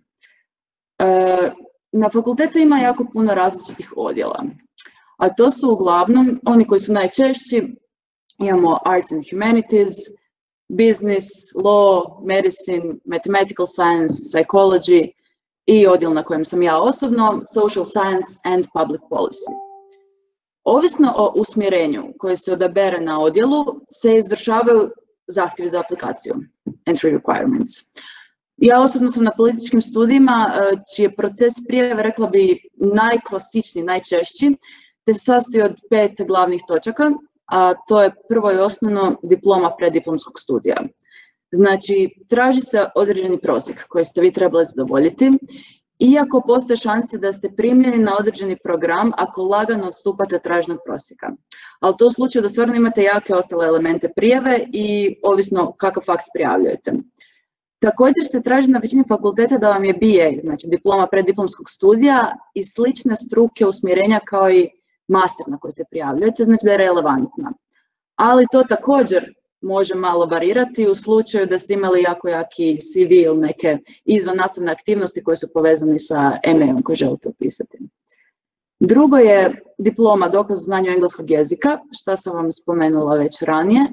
Na fakultetu ima jako puno različitih odjela, a to su uglavnom oni koji su najčešći. Imamo Arts and Humanities, Business, Law, Medicine, Mathematical Science, Psychology i odjel na kojem sam ja osobno, Social Science and Public Policy. Ovisno o usmjerenju koje se odabere na odjelu se izvršavaju zahtjevi za aplikaciju, entry requirements. Ja osobno sam na političkim studijima čiji je proces prijave, rekla bi, najklasičniji, najčešći, te se sastoji od 5 glavnih točaka, a to je prvo i osnovno diploma preddiplomskog studija. Znači, traži se određeni prosjek koji ste vi trebali zadovoljiti, iako postoje šanse da ste primljeni na određeni program ako lagano odstupate od traženog prosjeka. Ali to u slučaju da stvarno imate jake ostale elemente prijave i ovisno kakav faks prijavljujete. Također se traži na većini fakulteta da vam je BA, znači diploma preddiplomskog studija i slične struke usmjerenja kao i master na koji se prijavljujete, znači da je relevantna. Ali to također može malo varirati u slučaju da ste imali jako jaki CV ili neke izvan nastavne aktivnosti koje su povezane sa MA-om koji želite upisati. Drugo je diploma dokaz o znanju engleskog jezika, što sam vam spomenula već ranije.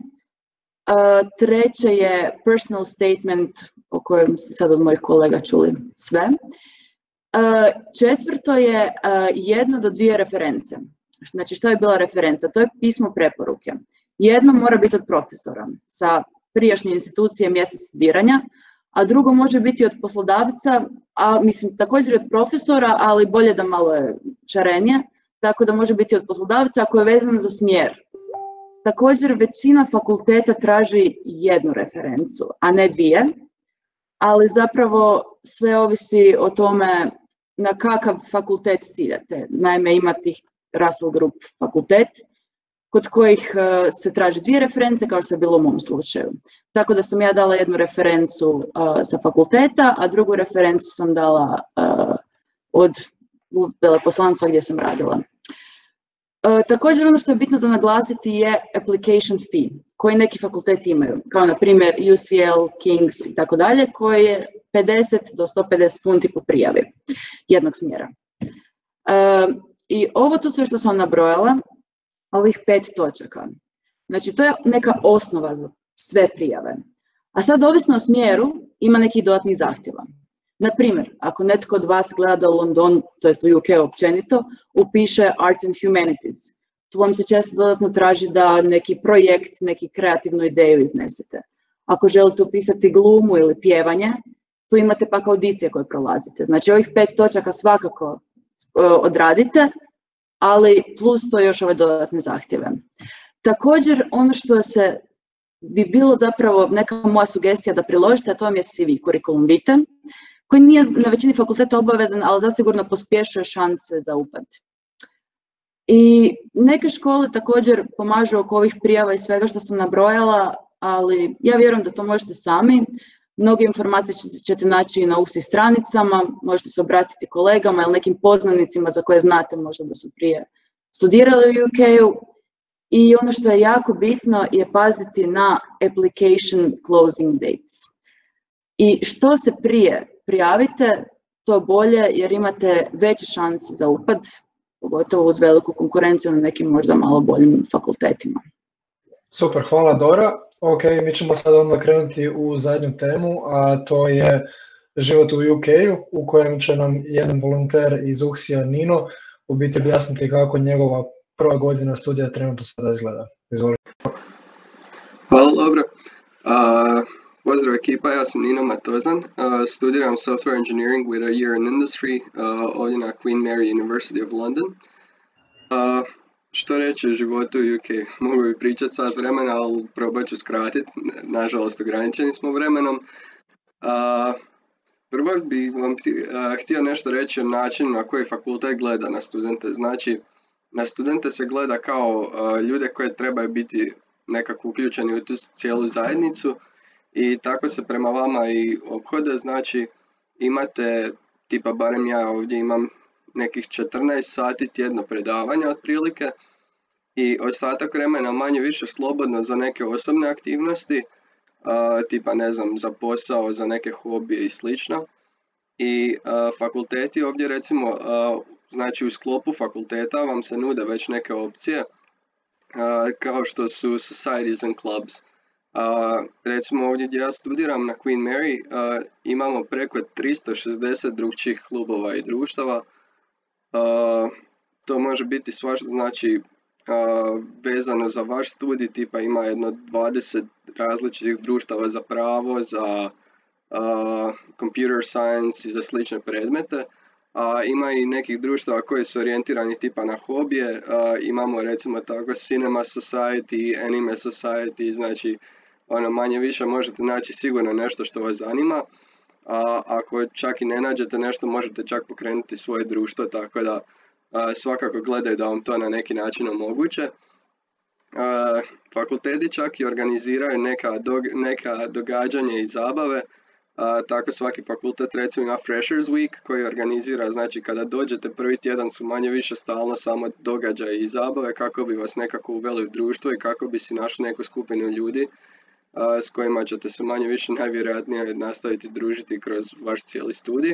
Treće je personal statement, o kojem ste sad od mojih kolega čuli sve. Četvrto je 1 do 2 reference. Znači, što je bila referenca? To je pismo preporuke. Jedno mora biti od profesora sa prijašnje institucije mjesta studiranja, a drugo može biti od poslodavca, a mislim također od profesora, ali bolje da malo je čarenije, tako da može biti od poslodavca ako je vezan za smjer. Također većina fakulteta traži 1 referencu, a ne 2, ali zapravo sve ovisi o tome na kakav fakultet ciljate. Naime, ima tih Russell Group fakultet kod kojih se traži 2 reference, kao što je bilo u mom slučaju. Tako da sam ja dala jednu referencu sa fakulteta, a drugu referencu sam dala od veleposlanstva gdje sam radila. Također ono što je bitno za naglasiti je application fee, koji neki fakulteti imaju, kao na primjer UCL, King's i tako dalje, koji je 50 do 150 funti po prijavi jednog smjera. I ovo tu sve što sam nabrojala, ovih 5 točaka, znači to je neka osnova za sve prijave. A sad, ovisno o smjeru, ima nekih dodatnih zahtjeva. Na primjer, ako netko od vas gleda da u London, to jest u UK općenito, upiše Arts and Humanities, tu vam se često dodatno traži da neki projekt, neki kreativnu ideju iznesete. Ako želite upisati glumu ili pjevanje, tu imate pak audicije koje prolazite. Znači, ovih 5 točaka svakako odradite, ali plus to još ove dodatne zahtjeve. Također, ono što se bi bilo zapravo neka moja sugestija da priložite, a to vam je CV, curriculum vitae, koji nije na većini fakulteta obavezan, ali zasigurno pospješuje šanse za upad. I neke škole također pomažu oko ovih prijava i svega što sam nabrojala, ali ja vjerujem da to možete sami. Mnoge informacije ćete naći i na UXI stranicama, možete se obratiti kolegama ili nekim poznanicima za koje znate možda da su prije studirali u UK-u. I ono što je jako bitno je paziti na application closing dates. I što se prije prijavite, to bolje jer imate veće šanse za upad, pogotovo uz veliku konkurenciju na nekim možda malo boljim fakultetima. Super, hvala Dora. Ok, mi ćemo sad onda krenuti u zadnju temu, a to je život u UK-u, u kojem će nam jedan volonter iz UXI-a, Nino, u biti objasniti kako njegova prva godina studija trenutno sada izgleda. Izvolite. Hvala, dobro. Pozdrav ekipa, ja sam Nino Matozan, studiram software engineering with a year in industry ovdje na Queen Mary University of London. Što reći o životu u UK? Mogu bi pričati sat vremena, ali probat ću skratiti, nažalost ograničeni smo vremenom. Prvo bih vam htio nešto reći o načinu na koji fakultet gleda na studente. Znači, na studente se gleda kao ljude koji trebaju biti nekako uključeni u tu cijelu zajednicu i tako se prema vama i ophode. Znači, imate, tipa barem ja ovdje imam nekih 14 sati tjedno predavanja otprilike i ostatak vremena manje više slobodno za neke osobne aktivnosti, tipa ne znam, za posao, za neke hobije i slično. I fakulteti ovdje recimo, znači u sklopu fakulteta vam se nude već neke opcije kao što su societies and clubs. Recimo ovdje gdje ja studiram na Queen Mary imamo preko 360 drugčijih klubova i društava. To može biti svašta, znači vezano za vaš studij, tipa ima jedno 20 različitih društava za pravo, za computer science i za slične predmete. Ima i nekih društava koji su orijentirani tipa na hobije, imamo recimo tako Cinema Society, Anime Society, znači ono manje više možete naći sigurno nešto što vas zanima. Ako čak i ne nađete nešto, možete čak pokrenuti svoje društvo, tako da svakako gledaju da vam to na neki način omoguće. Fakulteti čak i organiziraju neka događanja i zabave, tako svaki fakultet recimo ima Freshers Week koji organizira, znači kada dođete prvi tjedan su manje više stalno samo događaje i zabave kako bi vas nekako uveli u društvo i kako bi si našli neku skupinu ljudi s kojima ćete se manje više najvjerojatnije nastaviti družiti kroz vaš cijeli studij.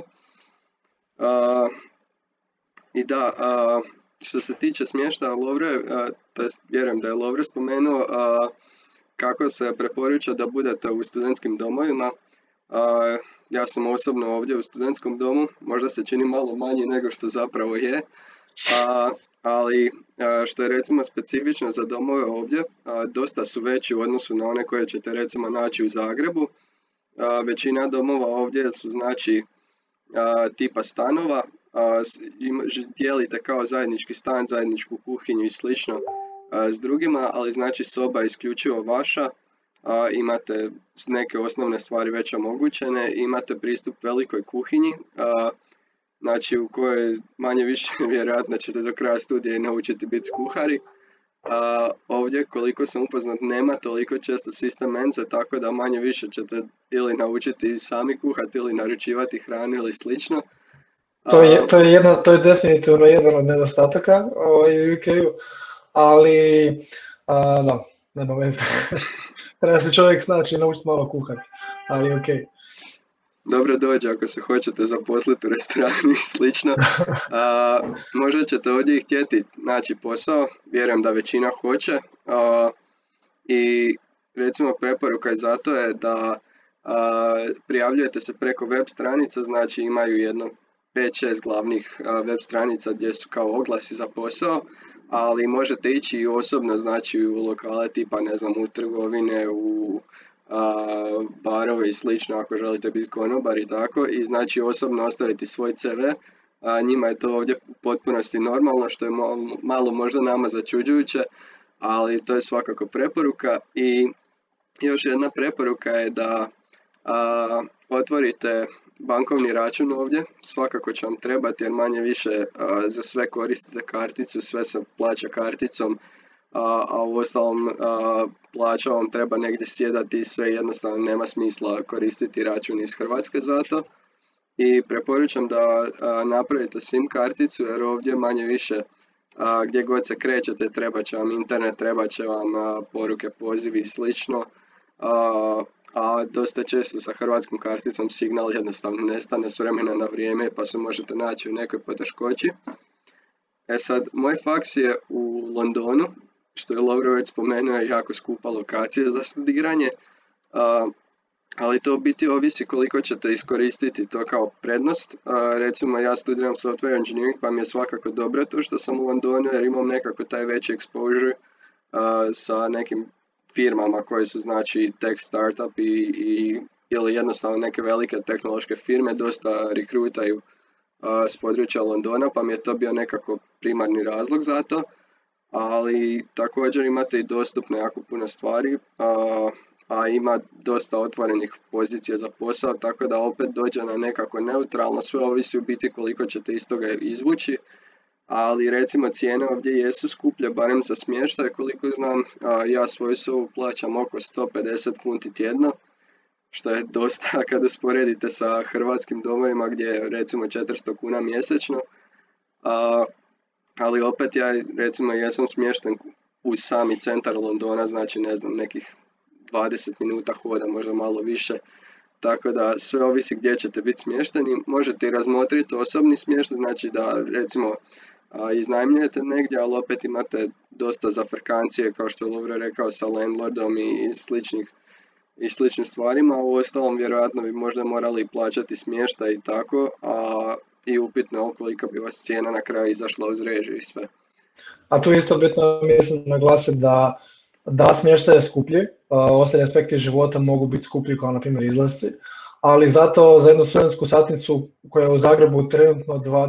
I da, što se tiče smještaja Lovre, to jest vjerujem da je Lovre spomenuo kako se preporuča da budete u studentskim domovima. Ja sam osobno ovdje u studentskom domu, možda se čini malo manji nego što zapravo je, ali što je recimo specifično za domove ovdje, dosta su veći u odnosu na one koje ćete recimo naći u Zagrebu. Većina domova ovdje su znači tipa stanova, dijelite kao zajednički stan, zajedničku kuhinju i slično s drugima, ali znači soba je isključivo vaša, imate neke osnovne stvari već omogućene, imate pristup velikoj kuhinji, znači u kojoj manje više vjerojatno ćete do kraja studija i naučiti biti kuhari. Ovdje, koliko sam upoznat, nema toliko često system mence, tako da manje više ćete ili naučiti sami kuhati ili naručivati hranu ili slično. To je definitivno jedan od nedostataka u UK-u, ali da, nema veze. Treba se čovjek znači naučiti malo kuhati, ali ok. Dobro dođe ako se hoćete zaposliti u restoranu i slično. Možda ćete ovdje htjeti naći posao, vjerujem da većina hoće. I recimo preporuka je zato je da prijavljujete se preko web stranica, znači imaju jedno 5-6 glavnih web stranica gdje su kao oglasi za posao, ali možete ići i osobno, znači u lokale tipa, ne znam, u trgovine, u barove i slično ako želite biti konobar i tako, i znači osobno ostaviti svoj CV. Njima je to ovdje u potpunosti normalno, što je malo možda nama začuđujuće, ali to je svakako preporuka. I još jedna preporuka je da otvorite bankovni račun ovdje, svakako će vam trebati jer manje više za sve koristite karticu, sve se plaća karticom, a u ostalom plaća vam treba negdje sjedati i sve jednostavno nema smisla koristiti račun iz Hrvatske za to. I preporučam da napravite SIM karticu jer ovdje manje više gdje god se krećete treba će vam internet, treba će vam poruke, pozivi i slično. A dosta često sa hrvatskom karticom signal jednostavno nestane s vremena na vrijeme pa se možete naći u nekoj poteškoći. Sad, moj faks je u Londonu, što je Lovro već spomenuo, je jako skupa lokacija za studiranje, ali to u biti ovisi koliko ćete iskoristiti to kao prednost. Recimo ja studiram software engineering pa mi je svakako dobro to što sam u Londonu jer imam nekako taj veći exposure sa nekim firmama koje su znači tech startup ili jednostavno neke velike tehnološke firme dosta rekrutaju s područja Londona, pa mi je to bio nekako primarni razlog za to, ali također imate i dostupno jako puno stvari, a ima dosta otvorenih pozicija za posao, tako da opet dođe na nekako neutralno, sve ovisi u biti koliko ćete iz toga izvući. Ali recimo cijene ovdje jesu skuplje, barem za smještaj koliko znam, ja svoju sobu plaćam oko 150 funti tjedno, što je dosta kada usporedite sa hrvatskim domovima gdje je recimo 400 kuna mjesečno, ali opet ja recimo jesam smješten uz sami centar Londona, znači ne znam nekih 20 minuta hoda, možda malo više, tako da sve ovisi gdje ćete biti smješteni. Možete i razmotriti osobni smještaj, znači da recimo iznajmljujete negdje, ali opet imate dosta zafrkancije, kao što je Lovro rekao, sa landlordom i sličnim stvarima. U ostalom vjerojatno bi možda morali plaćati smještaj i tako, i upitno koliko bi vas cijena na kraju izašla uz režiju i sve. A tu isto bitno mislim naglasiti da smještaj je skuplji, ostali aspekti života mogu biti skuplji kao na primjer izlasci, ali zato za jednu studentsku satnicu koja je u Zagrebu trenutno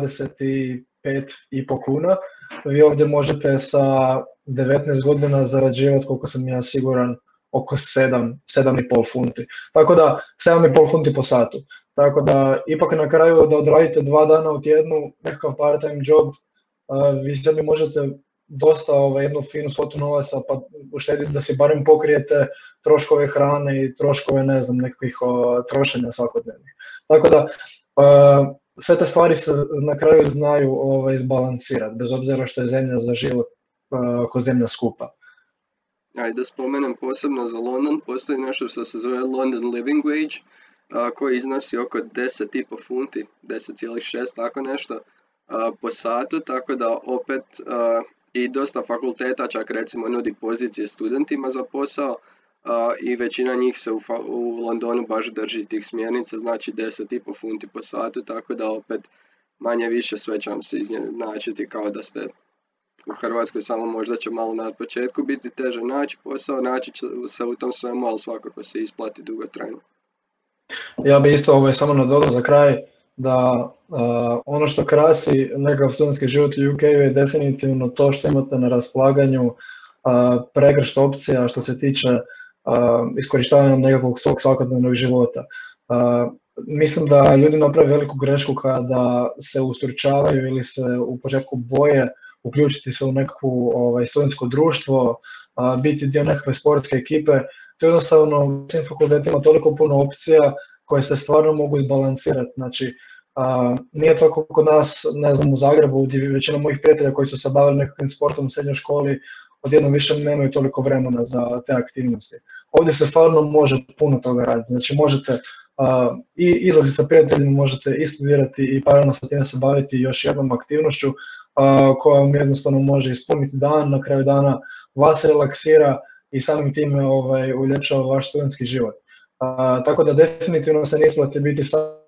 25,5 kuna, vi ovdje možete sa 19 godina zarađivati, koliko sam ja siguran, oko 7,5 funti. Tako da 7,5 funti po satu. Tako da ipak na kraju da odradite 2 dana u tjednu nekakav part-time job, vi sebi možete dosta jednu finu svotu novaca pa uštediti da si barem pokrijete troškove hrane i troškove ne znam nekakvih trošenja svakodnevnih. Tako da sve te stvari se na kraju znaju izbalansirati, bez obzira što je zemlja za život ko zemlja skupa. Ajde da spomenem posebno za London, postoji nešto što se zove London Living Wage, koji iznosi oko 10,5 funti, 10,6 tako nešto po satu, tako da opet i dosta fakulteta čak recimo nudi pozicije studentima za posao i većina njih se u Londonu baš drži tih smjernica, znači 10,5 funti po satu, tako da opet manje više sve će vam se izjednačiti kao da ste u Hrvatskoj, samo možda će malo na početku biti teže naći posao, naći će se u tom svemu, ali svakako se isplati dugotrajno. Ja bi isto samo nadodao za kraj da ono što krasi nekakav studentski život u UK je definitivno to što imate na raspolaganju pregršt opcija što se tiče iskorištavanja nekakvog svog svakodnevnog života. Mislim da ljudi naprave veliku grešku kada se ustručavaju ili se u početku boje uključiti se u nekakvu studentsko društvo, biti dio nekakve sportske ekipe. To jednostavno, svim fakultetima toliko puno opcija koje se stvarno mogu izbalansirati. Znači, nije to kod nas, ne znam, u Zagrebu, gdje većina mojih prijatelja koji su se bavili nekakvim sportom u srednjoj školi, odjednom više nemaju toliko vremena za te aktivnosti. Ovdje se stvarno može puno toga raditi. Znači, možete i izlaziti sa prijateljima, možete i studirati i paralelno sa time se baviti još jednom aktivnošću koja vam jednostavno može ispuniti dan, na kraju dana vas relaksira i samim time uljepšava vaš studentski život. Tako da definitivno se ne isplati biti samo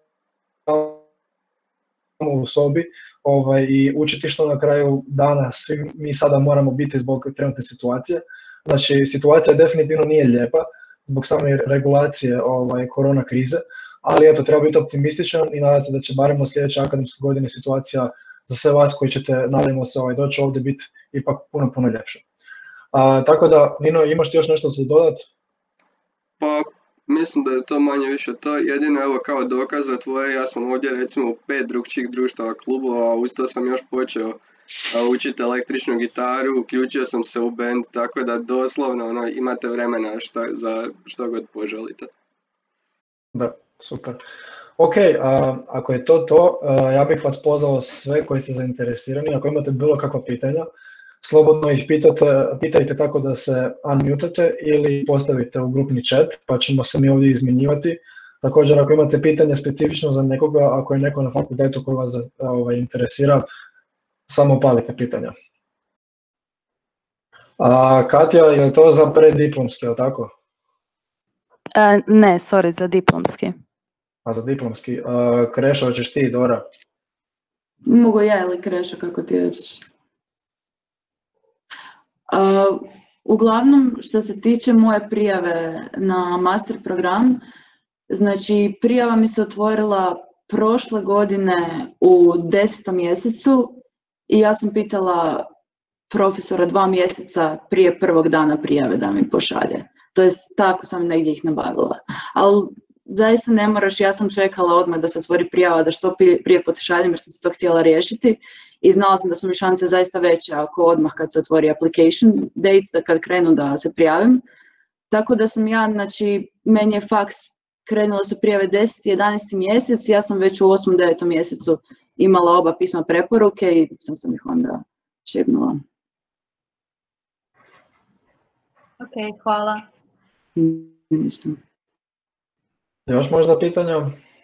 u sobi i učiti što na kraju dana svi mi sada moramo biti zbog trenutne situacije. Znači, situacija definitivno nije lijepa zbog same regulacije korona krize, ali eto, treba biti optimističan i nadam se da će barem u sljedećoj akademskoj godini situacija za sve vas koji ćete, nadajmo se, doći ovdje biti ipak puno ljepša. Tako da, Nino, imaš ti još nešto za dodati? Pa, mislim da je to manje više to. Jedino, evo, kao dokaza tvoje, ja sam ovdje recimo u 5 drugčijih društava klubova, a uz to sam još počeo učiti električnu gitaru, uključio sam se u band, tako da doslovno imate vremena za što god poželite. Da, super. Ok, ako je to, ja bih vas pozvao sve koji ste zainteresirani, ako imate bilo kakva pitanja, slobodno ih pitajte tako da se unmutate ili postavite u grupni chat, pa ćemo se mi ovdje izmjenjivati. Također, ako imate pitanje specifično za nekoga, ako je neko na fakultetu koji vas interesira, samo palite pitanja. Katja, je li to za preddiplomski, je li tako? Ne, sorry, za diplomski. A za diplomski. Krešo, hoćeš ti, Dora? Mogu ja ili Krešo, kako ti hoćeš. Uglavnom, što se tiče moje prijave na master program, znači prijava mi se otvorila prošle godine u 10. mjesecu i ja sam pitala profesora 2 mjeseca prije prvog dana prijave da mi pošalje. To jest, tako sam negdje ih nabavila. Ali zaista ne moraš, ja sam čekala odmah da se otvori prijava, da što prije pošaljem jer sam se to htjela riješiti i znala sam da su mi šanse zaista veće ako odmah kad se otvori application dates, da kad krenu da se prijavim. Tako da sam ja, znači, meni je faks, krenule su prijave 10. i 11. mjesec, ja sam već u 8. 9. mjesecu imala oba pisma preporuke i sam ih onda šibnula. Ok, hvala. Mislim. Još možda pitanja?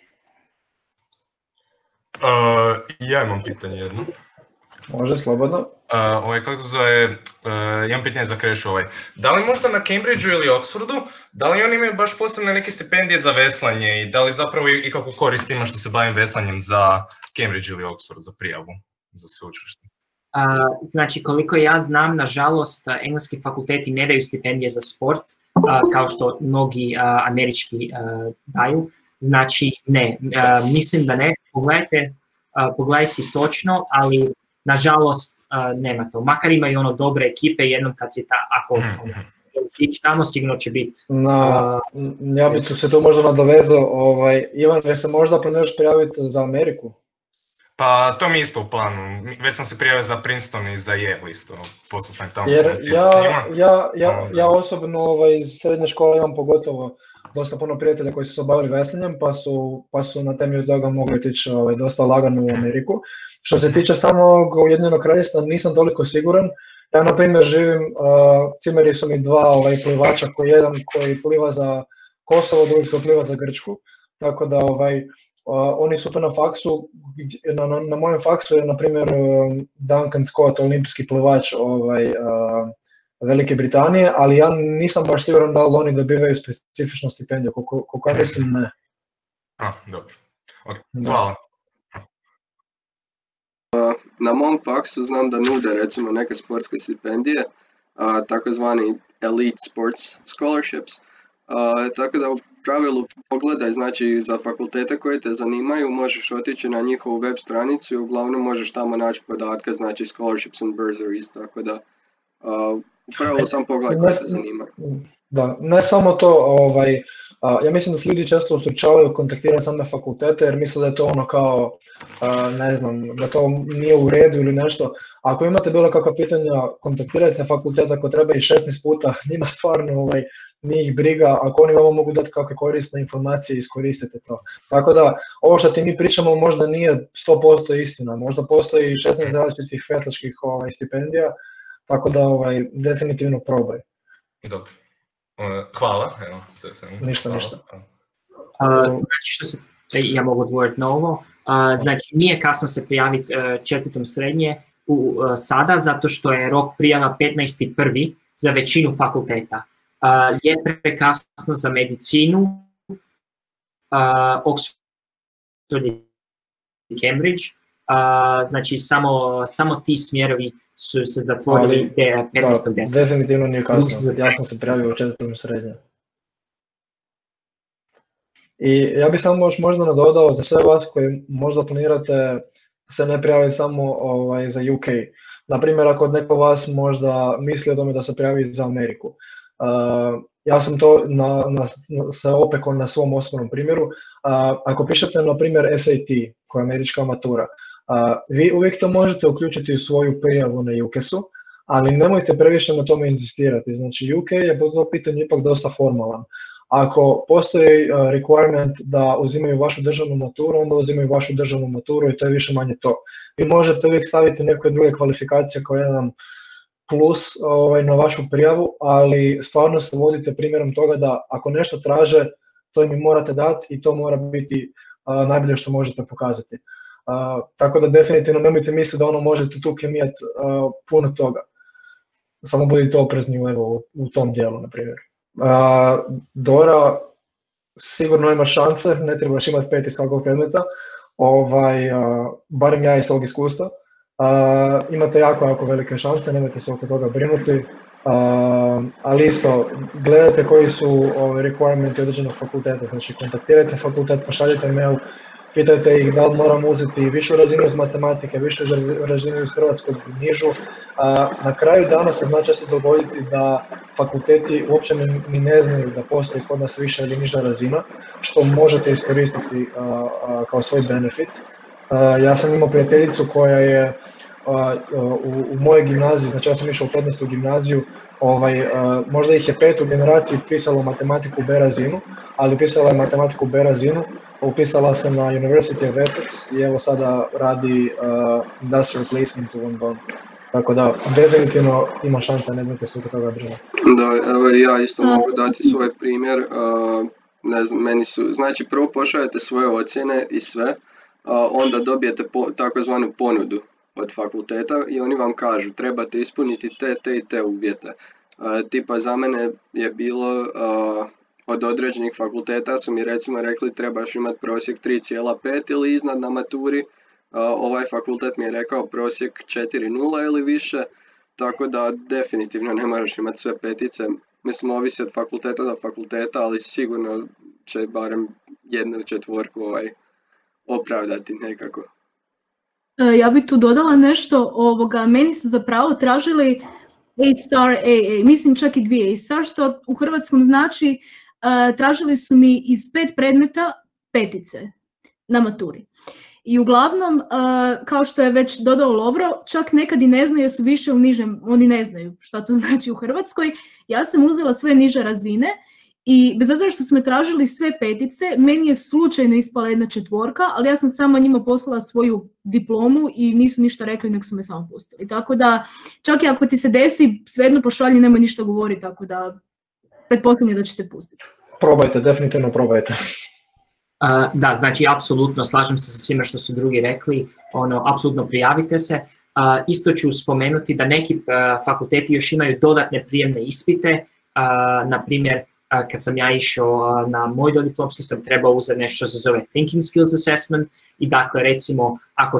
Ja imam pitanje jedno. Može, slobodno. Kako se zove, imam pitanje za Krešu. Da li možda na Cambridgeu ili Oxfordu, da li oni imaju baš posebne neke stipendije za veslanje i da li zapravo ikakvu korist ima što se bavim veslanjem za Cambridge ili Oxford za prijavu za sveučilište? Znači, koliko ja znam, nažalost, engleski fakulteti ne daju stipendije za sport, kao što mnogi američki daju. Znači, ne, mislim da ne. Pogledaj si točno, ali nažalost nema to. Makar imaju dobre ekipe, jednom kad si ako ići tamo, sigurno će biti. Ja bih se tu možda nadovezao. Ivan, je se možda planiraš prijaviti za Ameriku? Pa to mi isto u planu. Već sam se prijavio za Princeton i za Yale isto. Poslao sam tamo. Jer ja osobno iz srednje škole imam pogotovo dosta puno prijatelja koji su se bavili veslanjem, pa su na temelju toga mogli otići dosta lagano u Ameriku. Što se tiče samog Ujedinjenog Kraljevstva, nisam toliko siguran. Ja, na primjer, živim, cimeri su mi 2 plivača, jedan koji pliva za Kosovo, drugi koji pliva za Grčku, tako da oni su to na faksu, na mojem faksu je, na primjer, Duncan Scott, olimpijski plivač Velike Britanije, ali ja nisam baš siguran da li oni dobivaju specifičnu stipendiju, koliko ja mislim ne. Dobro. Okay. Hvala. Na mom faksu znam da nude recimo neke sportske stipendije, takozvani Elite Sports Scholarships, tako da u pravilu pogledaj, znači za fakultete koje te zanimaju možeš otići na njihovu web stranicu i uglavnom možeš tamo naći podatke, znači scholarships and bursaries, tako da u pravilu sam pogledaj koje te zanimaju. Da, ne samo to, Ja mislim da se ljudi često ustručavaju kontaktirati same fakultete jer misle da je to ono kao, ne znam, da to nije u redu ili nešto. Ako imate bilo kakva pitanja, kontaktirajte fakultet ako treba i 16 puta, njima stvarno nije ih briga, ako oni vama mogu dati kakve korisne informacije, iskoristite to. Tako da, ovo što ti mi pričamo možda nije 100% istina, možda postoji 16 različitih veslačkih stipendija, tako da definitivno probaj. Dobro. Hvala. Evo, ništa. Znači, ja mogu odgovoriti na ovo. Znači, nije kasno se prijaviti 4. srednje sada, zato što je rok prijava 15.1. za većinu fakulteta. Je prekasno za medicinu, Oxford i Cambridge. Znači, samo ti smjerovi su se zatvorili 15.10. Definitivno nije kasno, ja sam se prijavio u 4. srednje. I ja bih samo možda nadodao za sve vas koji možda planirate se ne prijaviti samo za UK. Naprimjer, ako neko vas možda misli o tome da se prijavi za Ameriku. Ja sam to se opekao na svom osobnom primjeru. Ako pišete, na primjer, SAT, koja je američka matura, vi uvijek to možete uključiti u svoju prijavu na UCAS-u, ali nemojte previše na tome inzistirati. Znači, UK je po to pitanje ipak dosta formalan. Ako postoji requirement da uzimaju vašu državnu maturu, onda uzimaju vašu državnu maturu i to je više manje to. Vi možete uvijek staviti neke druge kvalifikacije kao jedan plus na vašu prijavu, ali stvarno se vodite primjerom toga da ako nešto traže, to im morate dati i to mora biti najbolje što možete pokazati. Tako da definitivno nemojte misliti da možete tu kemijati puno toga. Samo budite oprezni u tom dijelu, na primjer. Dora sigurno ima šanse, ne trebaš imati 5 iz kakvog predmeta, barem ja iz svog iskustva. Imate jako velike šanse, nemojte se oko toga brinuti, ali isto gledajte koji su requirementi određenog fakulteta, znači kontaktirajte fakultet, pošaljite mail, pitajte ih da li moram uzeti višu razinu iz matematike, višu razinu iz hrvatskog, nižu. Na kraju dana se zna često dogoditi da fakulteti uopće ni ne znaju da postoji kod nas viša ili niža razina, što možete iskoristiti kao svoj benefit. Ja sam imao prijateljicu koja je u mojoj gimnaziji, znači ja sam išao u 15. gimnaziju, možda ih je 5. generaciji pisalo matematiku B razinu, ali pisala je matematiku B razinu, upisala se na University of Essex i evo sada radi Industrial Placement u Londonu. Tako da, definitivno ima šansa, ne budete se oko toga brinuti. Da, evo ja isto mogu dati svoj primjer. Ne znam, meni su, znači prvo pošaljete svoje ocjene i sve, onda dobijete takozvanu ponudu od fakulteta i oni vam kažu trebate ispuniti te i te uvjete. Tipa za mene je bilo od određenih fakulteta su mi recimo rekli trebaš imati prosjek 3,5 ili iznad na maturi. Ovaj fakultet mi je rekao prosjek 4,0 ili više, tako da definitivno ne moraš imati sve petice. Mislim, ovisi od fakulteta do fakulteta, ali sigurno će barem 1/4 opravdati nekako. Ja bih tu dodala nešto, meni su zapravo tražili A-star, AA, mislim čak i 2 A-star, što u hrvatskom znači tražili su mi iz 5 predmeta petice na maturi. I uglavnom, kao što je već dodao Lovro, čak nekad i ne znaju jer su više u nižem, oni ne znaju šta to znači u Hrvatskoj. Ja sam uzela sve niže razine i bez obzira što su me tražili sve petice, meni je slučajno ispala 1/4, ali ja sam samo njima poslala svoju diplomu i nisu ništa rekli, nego su me samo pustili. Tako da, čak i ako ti se desi, svejedno pošalji, nemoj ništa govoriti, tako da pretpostavljam da ćete pustiti. Probajte, definitivno probajte. Da, znači apsolutno slažem se sa svime što su drugi rekli, apsolutno prijavite se. Isto ću spomenuti da neki fakulteti još imaju dodatne prijemne ispite, na primjer kad sam ja išao na moj dodiplomski sam trebao uzeti nešto što se zove Thinking Skills Assessment i dakle recimo ako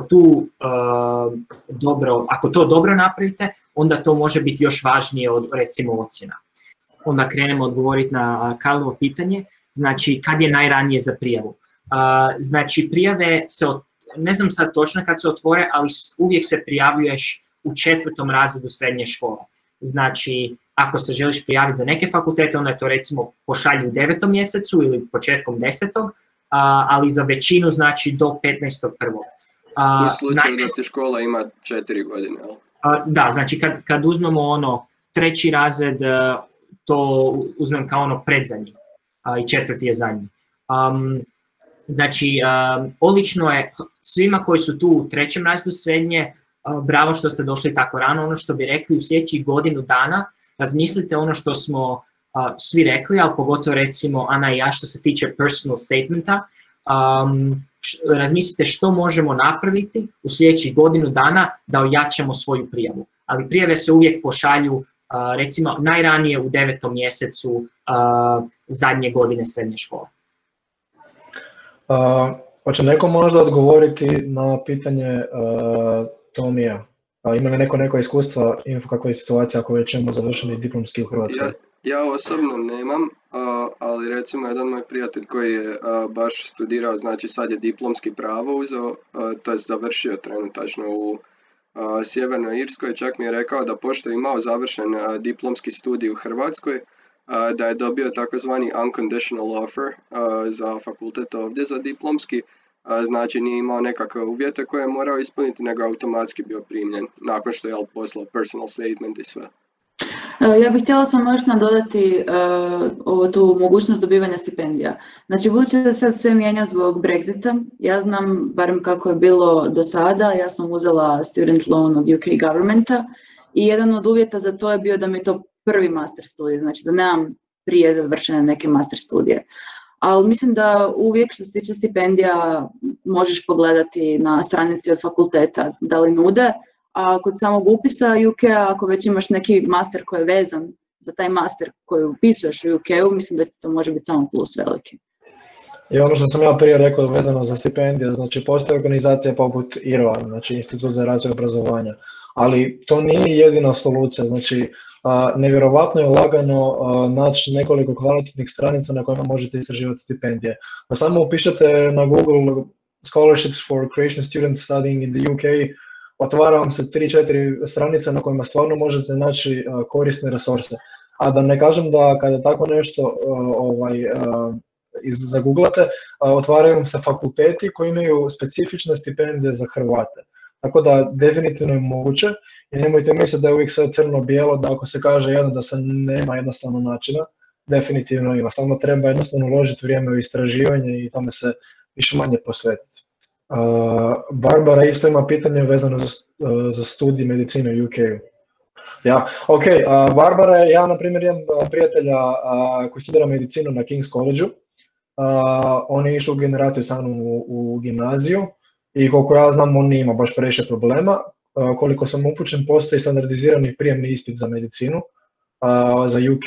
to dobro napravite, onda to može biti još važnije od recimo ocjena. Onda krenemo odgovoriti na Karlovo pitanje. Znači, kad je najranije za prijavu? Znači, prijave se, ne znam sad točno kad se otvore, ali uvijek se prijavljuješ u 4. razredu srednje škole. znači ako se želiš prijaviti za neke fakultete, onda je to recimo pošalju u 9. mjesecu ili početkom 10. Ali za većinu znači do 15.1. U slučaju da ti škola ima 4 godine, jel? Da, znači kad uzmemo ono 3. razred, to uzmem kao ono predzadnji i 4. je zadnji. Znači, odlično je svima koji su tu u 3. razredu srednje, bravo što ste došli tako rano. Ono što bi rekli u sljedećih godinu dana, razmislite ono što smo svi rekli, ali pogotovo recimo Ana i ja što se tiče personal statementa, razmislite što možemo napraviti u sljedećih godinu dana da ojačamo svoju prijavu. Ali prijave se uvijek pošalju recimo najranije u 9. mjesecu zadnje godine srednje škole. Hoće neko možda odgovoriti na pitanje Tomija? Ima li neko iskustva, info kakva je situacija ako već imamo završeni diplomski u Hrvatskoj? Ja osobno nemam, ali recimo jedan moj prijatelj koji je baš studirao, znači sad je diplomski pravo uzeo, to je završio trenutačno u Sjevernoj Irskoj, čak mi je rekao da pošto je imao završen diplomski studij u Hrvatskoj, da je dobio takozvani unconditional offer za fakultet ovdje za diplomski, znači nije imao nekakve uvjete koje je morao ispuniti, nego automatski bio primljen nakon što je poslao personal statement i sve. Ja bih htjela samo još nadodati tu mogućnost dobivanja stipendija. Znači, budući da sad sve mijenja zbog Brexita, ja znam barem kako je bilo do sada, ja sam uzela student loan od UK governmenta i jedan od uvjeta za to je bio da mi je to prvi master studij, znači da nemam prije završene neke master studije. Ali mislim da uvijek što se tiče stipendija možeš pogledati na stranici od fakulteta da li nude, a kod samog upisa UK-a, ako već imaš neki master koji je vezan za taj master koji upisuješ u UK-u, mislim da ti to može biti samo plus veliki. I ono što sam ja prije rekao vezano za stipendije, znači postoje organizacija poput IRO-a, znači Institut za razvoj obrazovanja, ali to nije jedina solucija, znači nevjerovatno je lagano naći nekoliko kvalitetnih stranica na kojima možete istraživati stipendije. Da samo upišete na Google Scholarships for Croatian Students Studying in the UK, otvara vam se 3-4 stranice na kojima stvarno možete naći korisne resurse. A da ne kažem da kada tako nešto zagooglate, otvaraju vam se fakulteti koji imaju specifične stipendije za Hrvate. Tako da definitivno je moguće i nemojte misliti da je uvijek sve crno-bijelo, da ako se kaže jedno da se nema jednostavno načina, definitivno ima. Samo treba jednostavno uložiti vrijeme u istraživanje i tome se više manje posvetiti. Barbara isto ima pitanje vezano za studij medicine u UK-u. Ja, ok, Barbara, ja na primjer imam prijatelja koji studira medicinu na King's College-u. On je išao u generaciju sa mnom u gimnaziju i koliko ja znam on nije ima baš previše problema. Koliko sam upućen, postoji standardizirani prijemni ispit za medicinu za UK,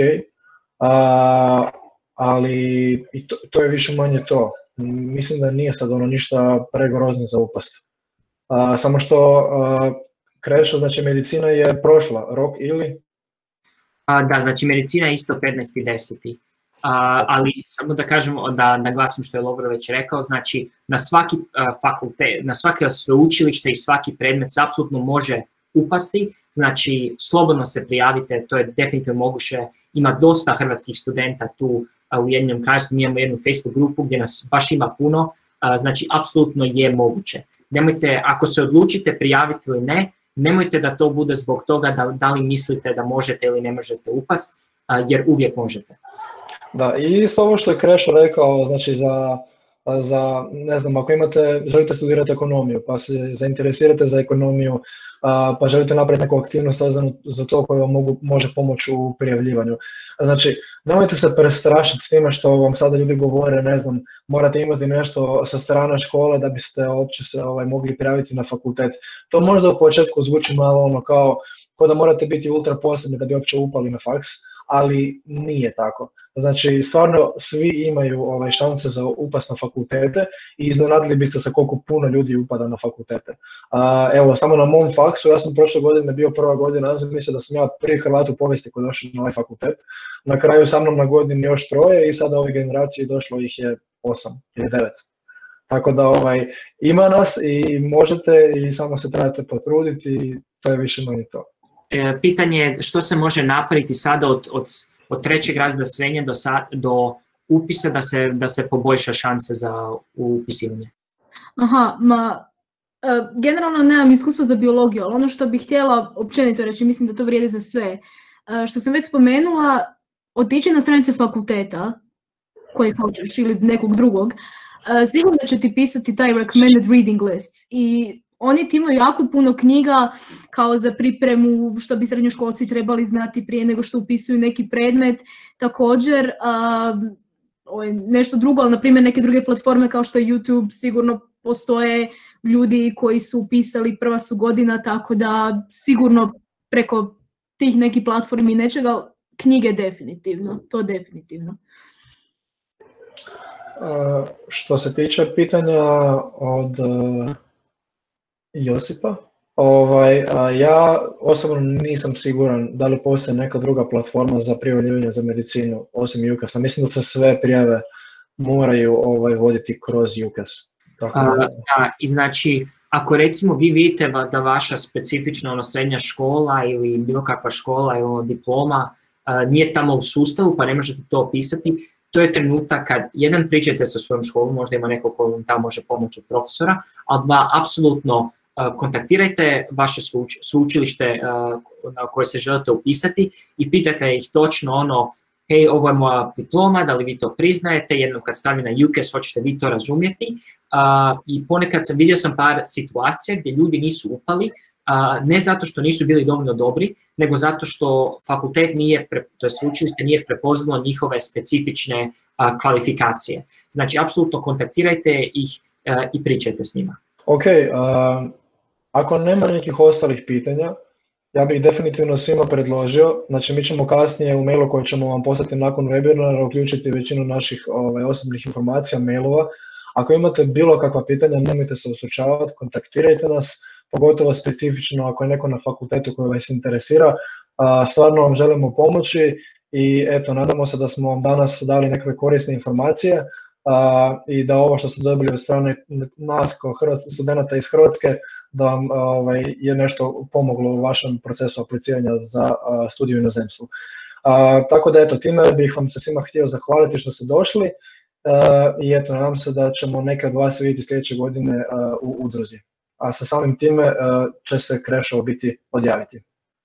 ali i to je više manje to. Mislim da nije sad ono ništa pregrozno za upast. Samo što Krešo, znači medicina je prošla rok ili? Da, znači medicina je isto 15.10. Ali samo da kažemo, da naglasim što je Lovro već rekao, znači na svaki fakultet, na svake sveučilište i svaki predmet se apsolutno može upasti, znači slobodno se prijavite, to je definitivno moguće, ima dosta hrvatskih studenta tu u Ujedinjenom Kraljevstvu, mi imamo jednu Facebook grupu gdje nas baš ima puno, znači apsolutno je moguće. Nemojte, ako se odlučite prijaviti ili ne, nemojte da to bude zbog toga da li mislite da možete ili ne možete upast, jer uvijek možete. Da, i isto ovo što je Krešo rekao, znači za ne znam, ako želite studirati ekonomiju, pa se zainteresirate za ekonomiju, pa želite napraviti neku aktivnost za to koje vam može pomoći u prijavljivanju. Znači, nemojte se prestrašiti s time što vam sada ljudi govore, ne znam, morate imati nešto sa strane škole da biste uopće se mogli prijaviti na fakultet. To možda u početku zvuči malo ono kao da morate biti ultra posebni da bi uopće upali na faks, ali nije tako. Znači, stvarno svi imaju šanse za upast na fakultete i iznenadili biste se koliko puno ljudi upada na fakultete. Evo, samo na mom faksu, ja sam prošle godine bio prva godina, ja sam mislio da sam ja prvi Hrvat u povijesti koji došao na ovaj fakultet. Na kraju sa mnom na godini još 3 i sada ove generacije došlo ih je 8 ili 9. Tako da ima nas i možete i samo se trebate potruditi i to je više manje to. pitanje je što se može napraviti sada od trećeg razreda srednje do upisa da se poboljša šanse za upisivanje. Aha, generalno nemam iskustva za biologiju, ali ono što bih htjela općenito reći, mislim da to vrijedi za sve. Što sam već spomenula, otići na stranice fakulteta, koji hoćeš, ili nekog drugog, sigurno će ti pisati taj recommended reading lists i oni ti imaju jako puno knjiga kao za pripremu što bi srednjoškolci trebali znati prije nego što upisuju neki predmet. Također, nešto drugo, ali na primjer neke druge platforme kao što je YouTube, sigurno postoje ljudi koji su upisali, prva su godina, tako da sigurno preko tih nekih platformi i nečega, knjige definitivno, to definitivno. Što se tiče pitanja od Josipa, ja osobno nisam siguran da li postoji neka druga platforma za prijavljivanje za medicinu osim UCAS-a. Mislim da se sve prijave moraju voditi kroz UCAS. I znači, ako recimo vi vidite da vaša specifična srednja škola ili bilo kakva škola ili diploma nije tamo u sustavu pa ne možete to opisati, to je trenutak kad jedan pričajte sa svojom školom, možda ima neko ko vam tamo može pomoći od profesora, a dva, apsolutno kontaktirajte vaše sveučilište na koje se želite upisati i pitajte ih točno hej, ovo je moja diploma, da li vi to priznajete, jednom kad stavim na UCAS, hoćete vi to razumjeti. I ponekad vidio sam par situacija gdje ljudi nisu upali, ne zato što nisu bili dovoljno dobri, nego zato što fakultet to je sveučilište nije prepoznalo njihove specifične kvalifikacije. Znači, apsolutno kontaktirajte ih i pričajte s njima. Ok, ako nema nekih ostalih pitanja, ja bih definitivno svima predložio, znači mi ćemo kasnije u mailu koji ćemo vam poslati nakon webinara uključiti većinu naših osobnih informacija, mailova. Ako imate bilo kakva pitanja, nemojte se ustručavati, kontaktirajte nas, pogotovo specifično ako je neko na fakultetu koji vas interesira. Stvarno vam želimo pomoći i eto, nadamo se da smo vam danas dali nekakve korisne informacije i da ovo što ste dobili od strane nas kao studenta iz Hrvatske, da vam je nešto pomoglo u vašem procesu apliciranja za studij u inozemstvu. Tako da eto, time bih vam se svima htio zahvaliti što ste došli i eto, nadam se da ćemo neke od vas vidjeti sljedeće godine u udruzi. A sa samim time će se Krešo biti odjaviti.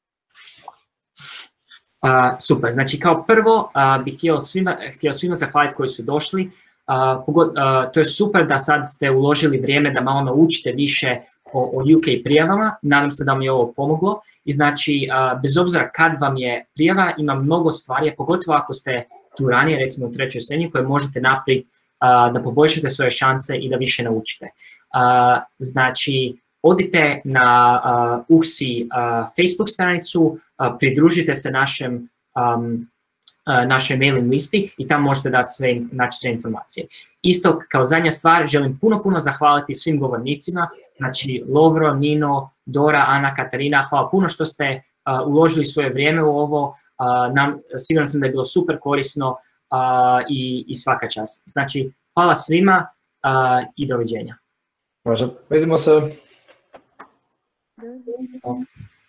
Super, znači kao prvo bih htio svima zahvaliti koji su došli. To je super da sad ste uložili vrijeme da malo naučite više o UK prijavama, nadam se da vam je ovo pomoglo i znači bez obzira kad vam je prijava ima mnogo stvari, pogotovo ako ste tu ranije, recimo u trećoj srednji, koje možete napraviti da poboljšate svoje šanse i da više naučite. Znači, odite na UHSI Facebook stranicu, pridružite se našoj mailing listi i tamo možete naći sve informacije. Isto kao zadnja stvar, želim puno zahvaliti svim govornicima, znači Lovro, Nino, Dora, Ana, Katarina, hvala puno što ste uložili svoje vrijeme u ovo, siguran sam da je bilo super korisno i svaka čast. Znači, hvala svima i doviđenja. Može, vidimo se.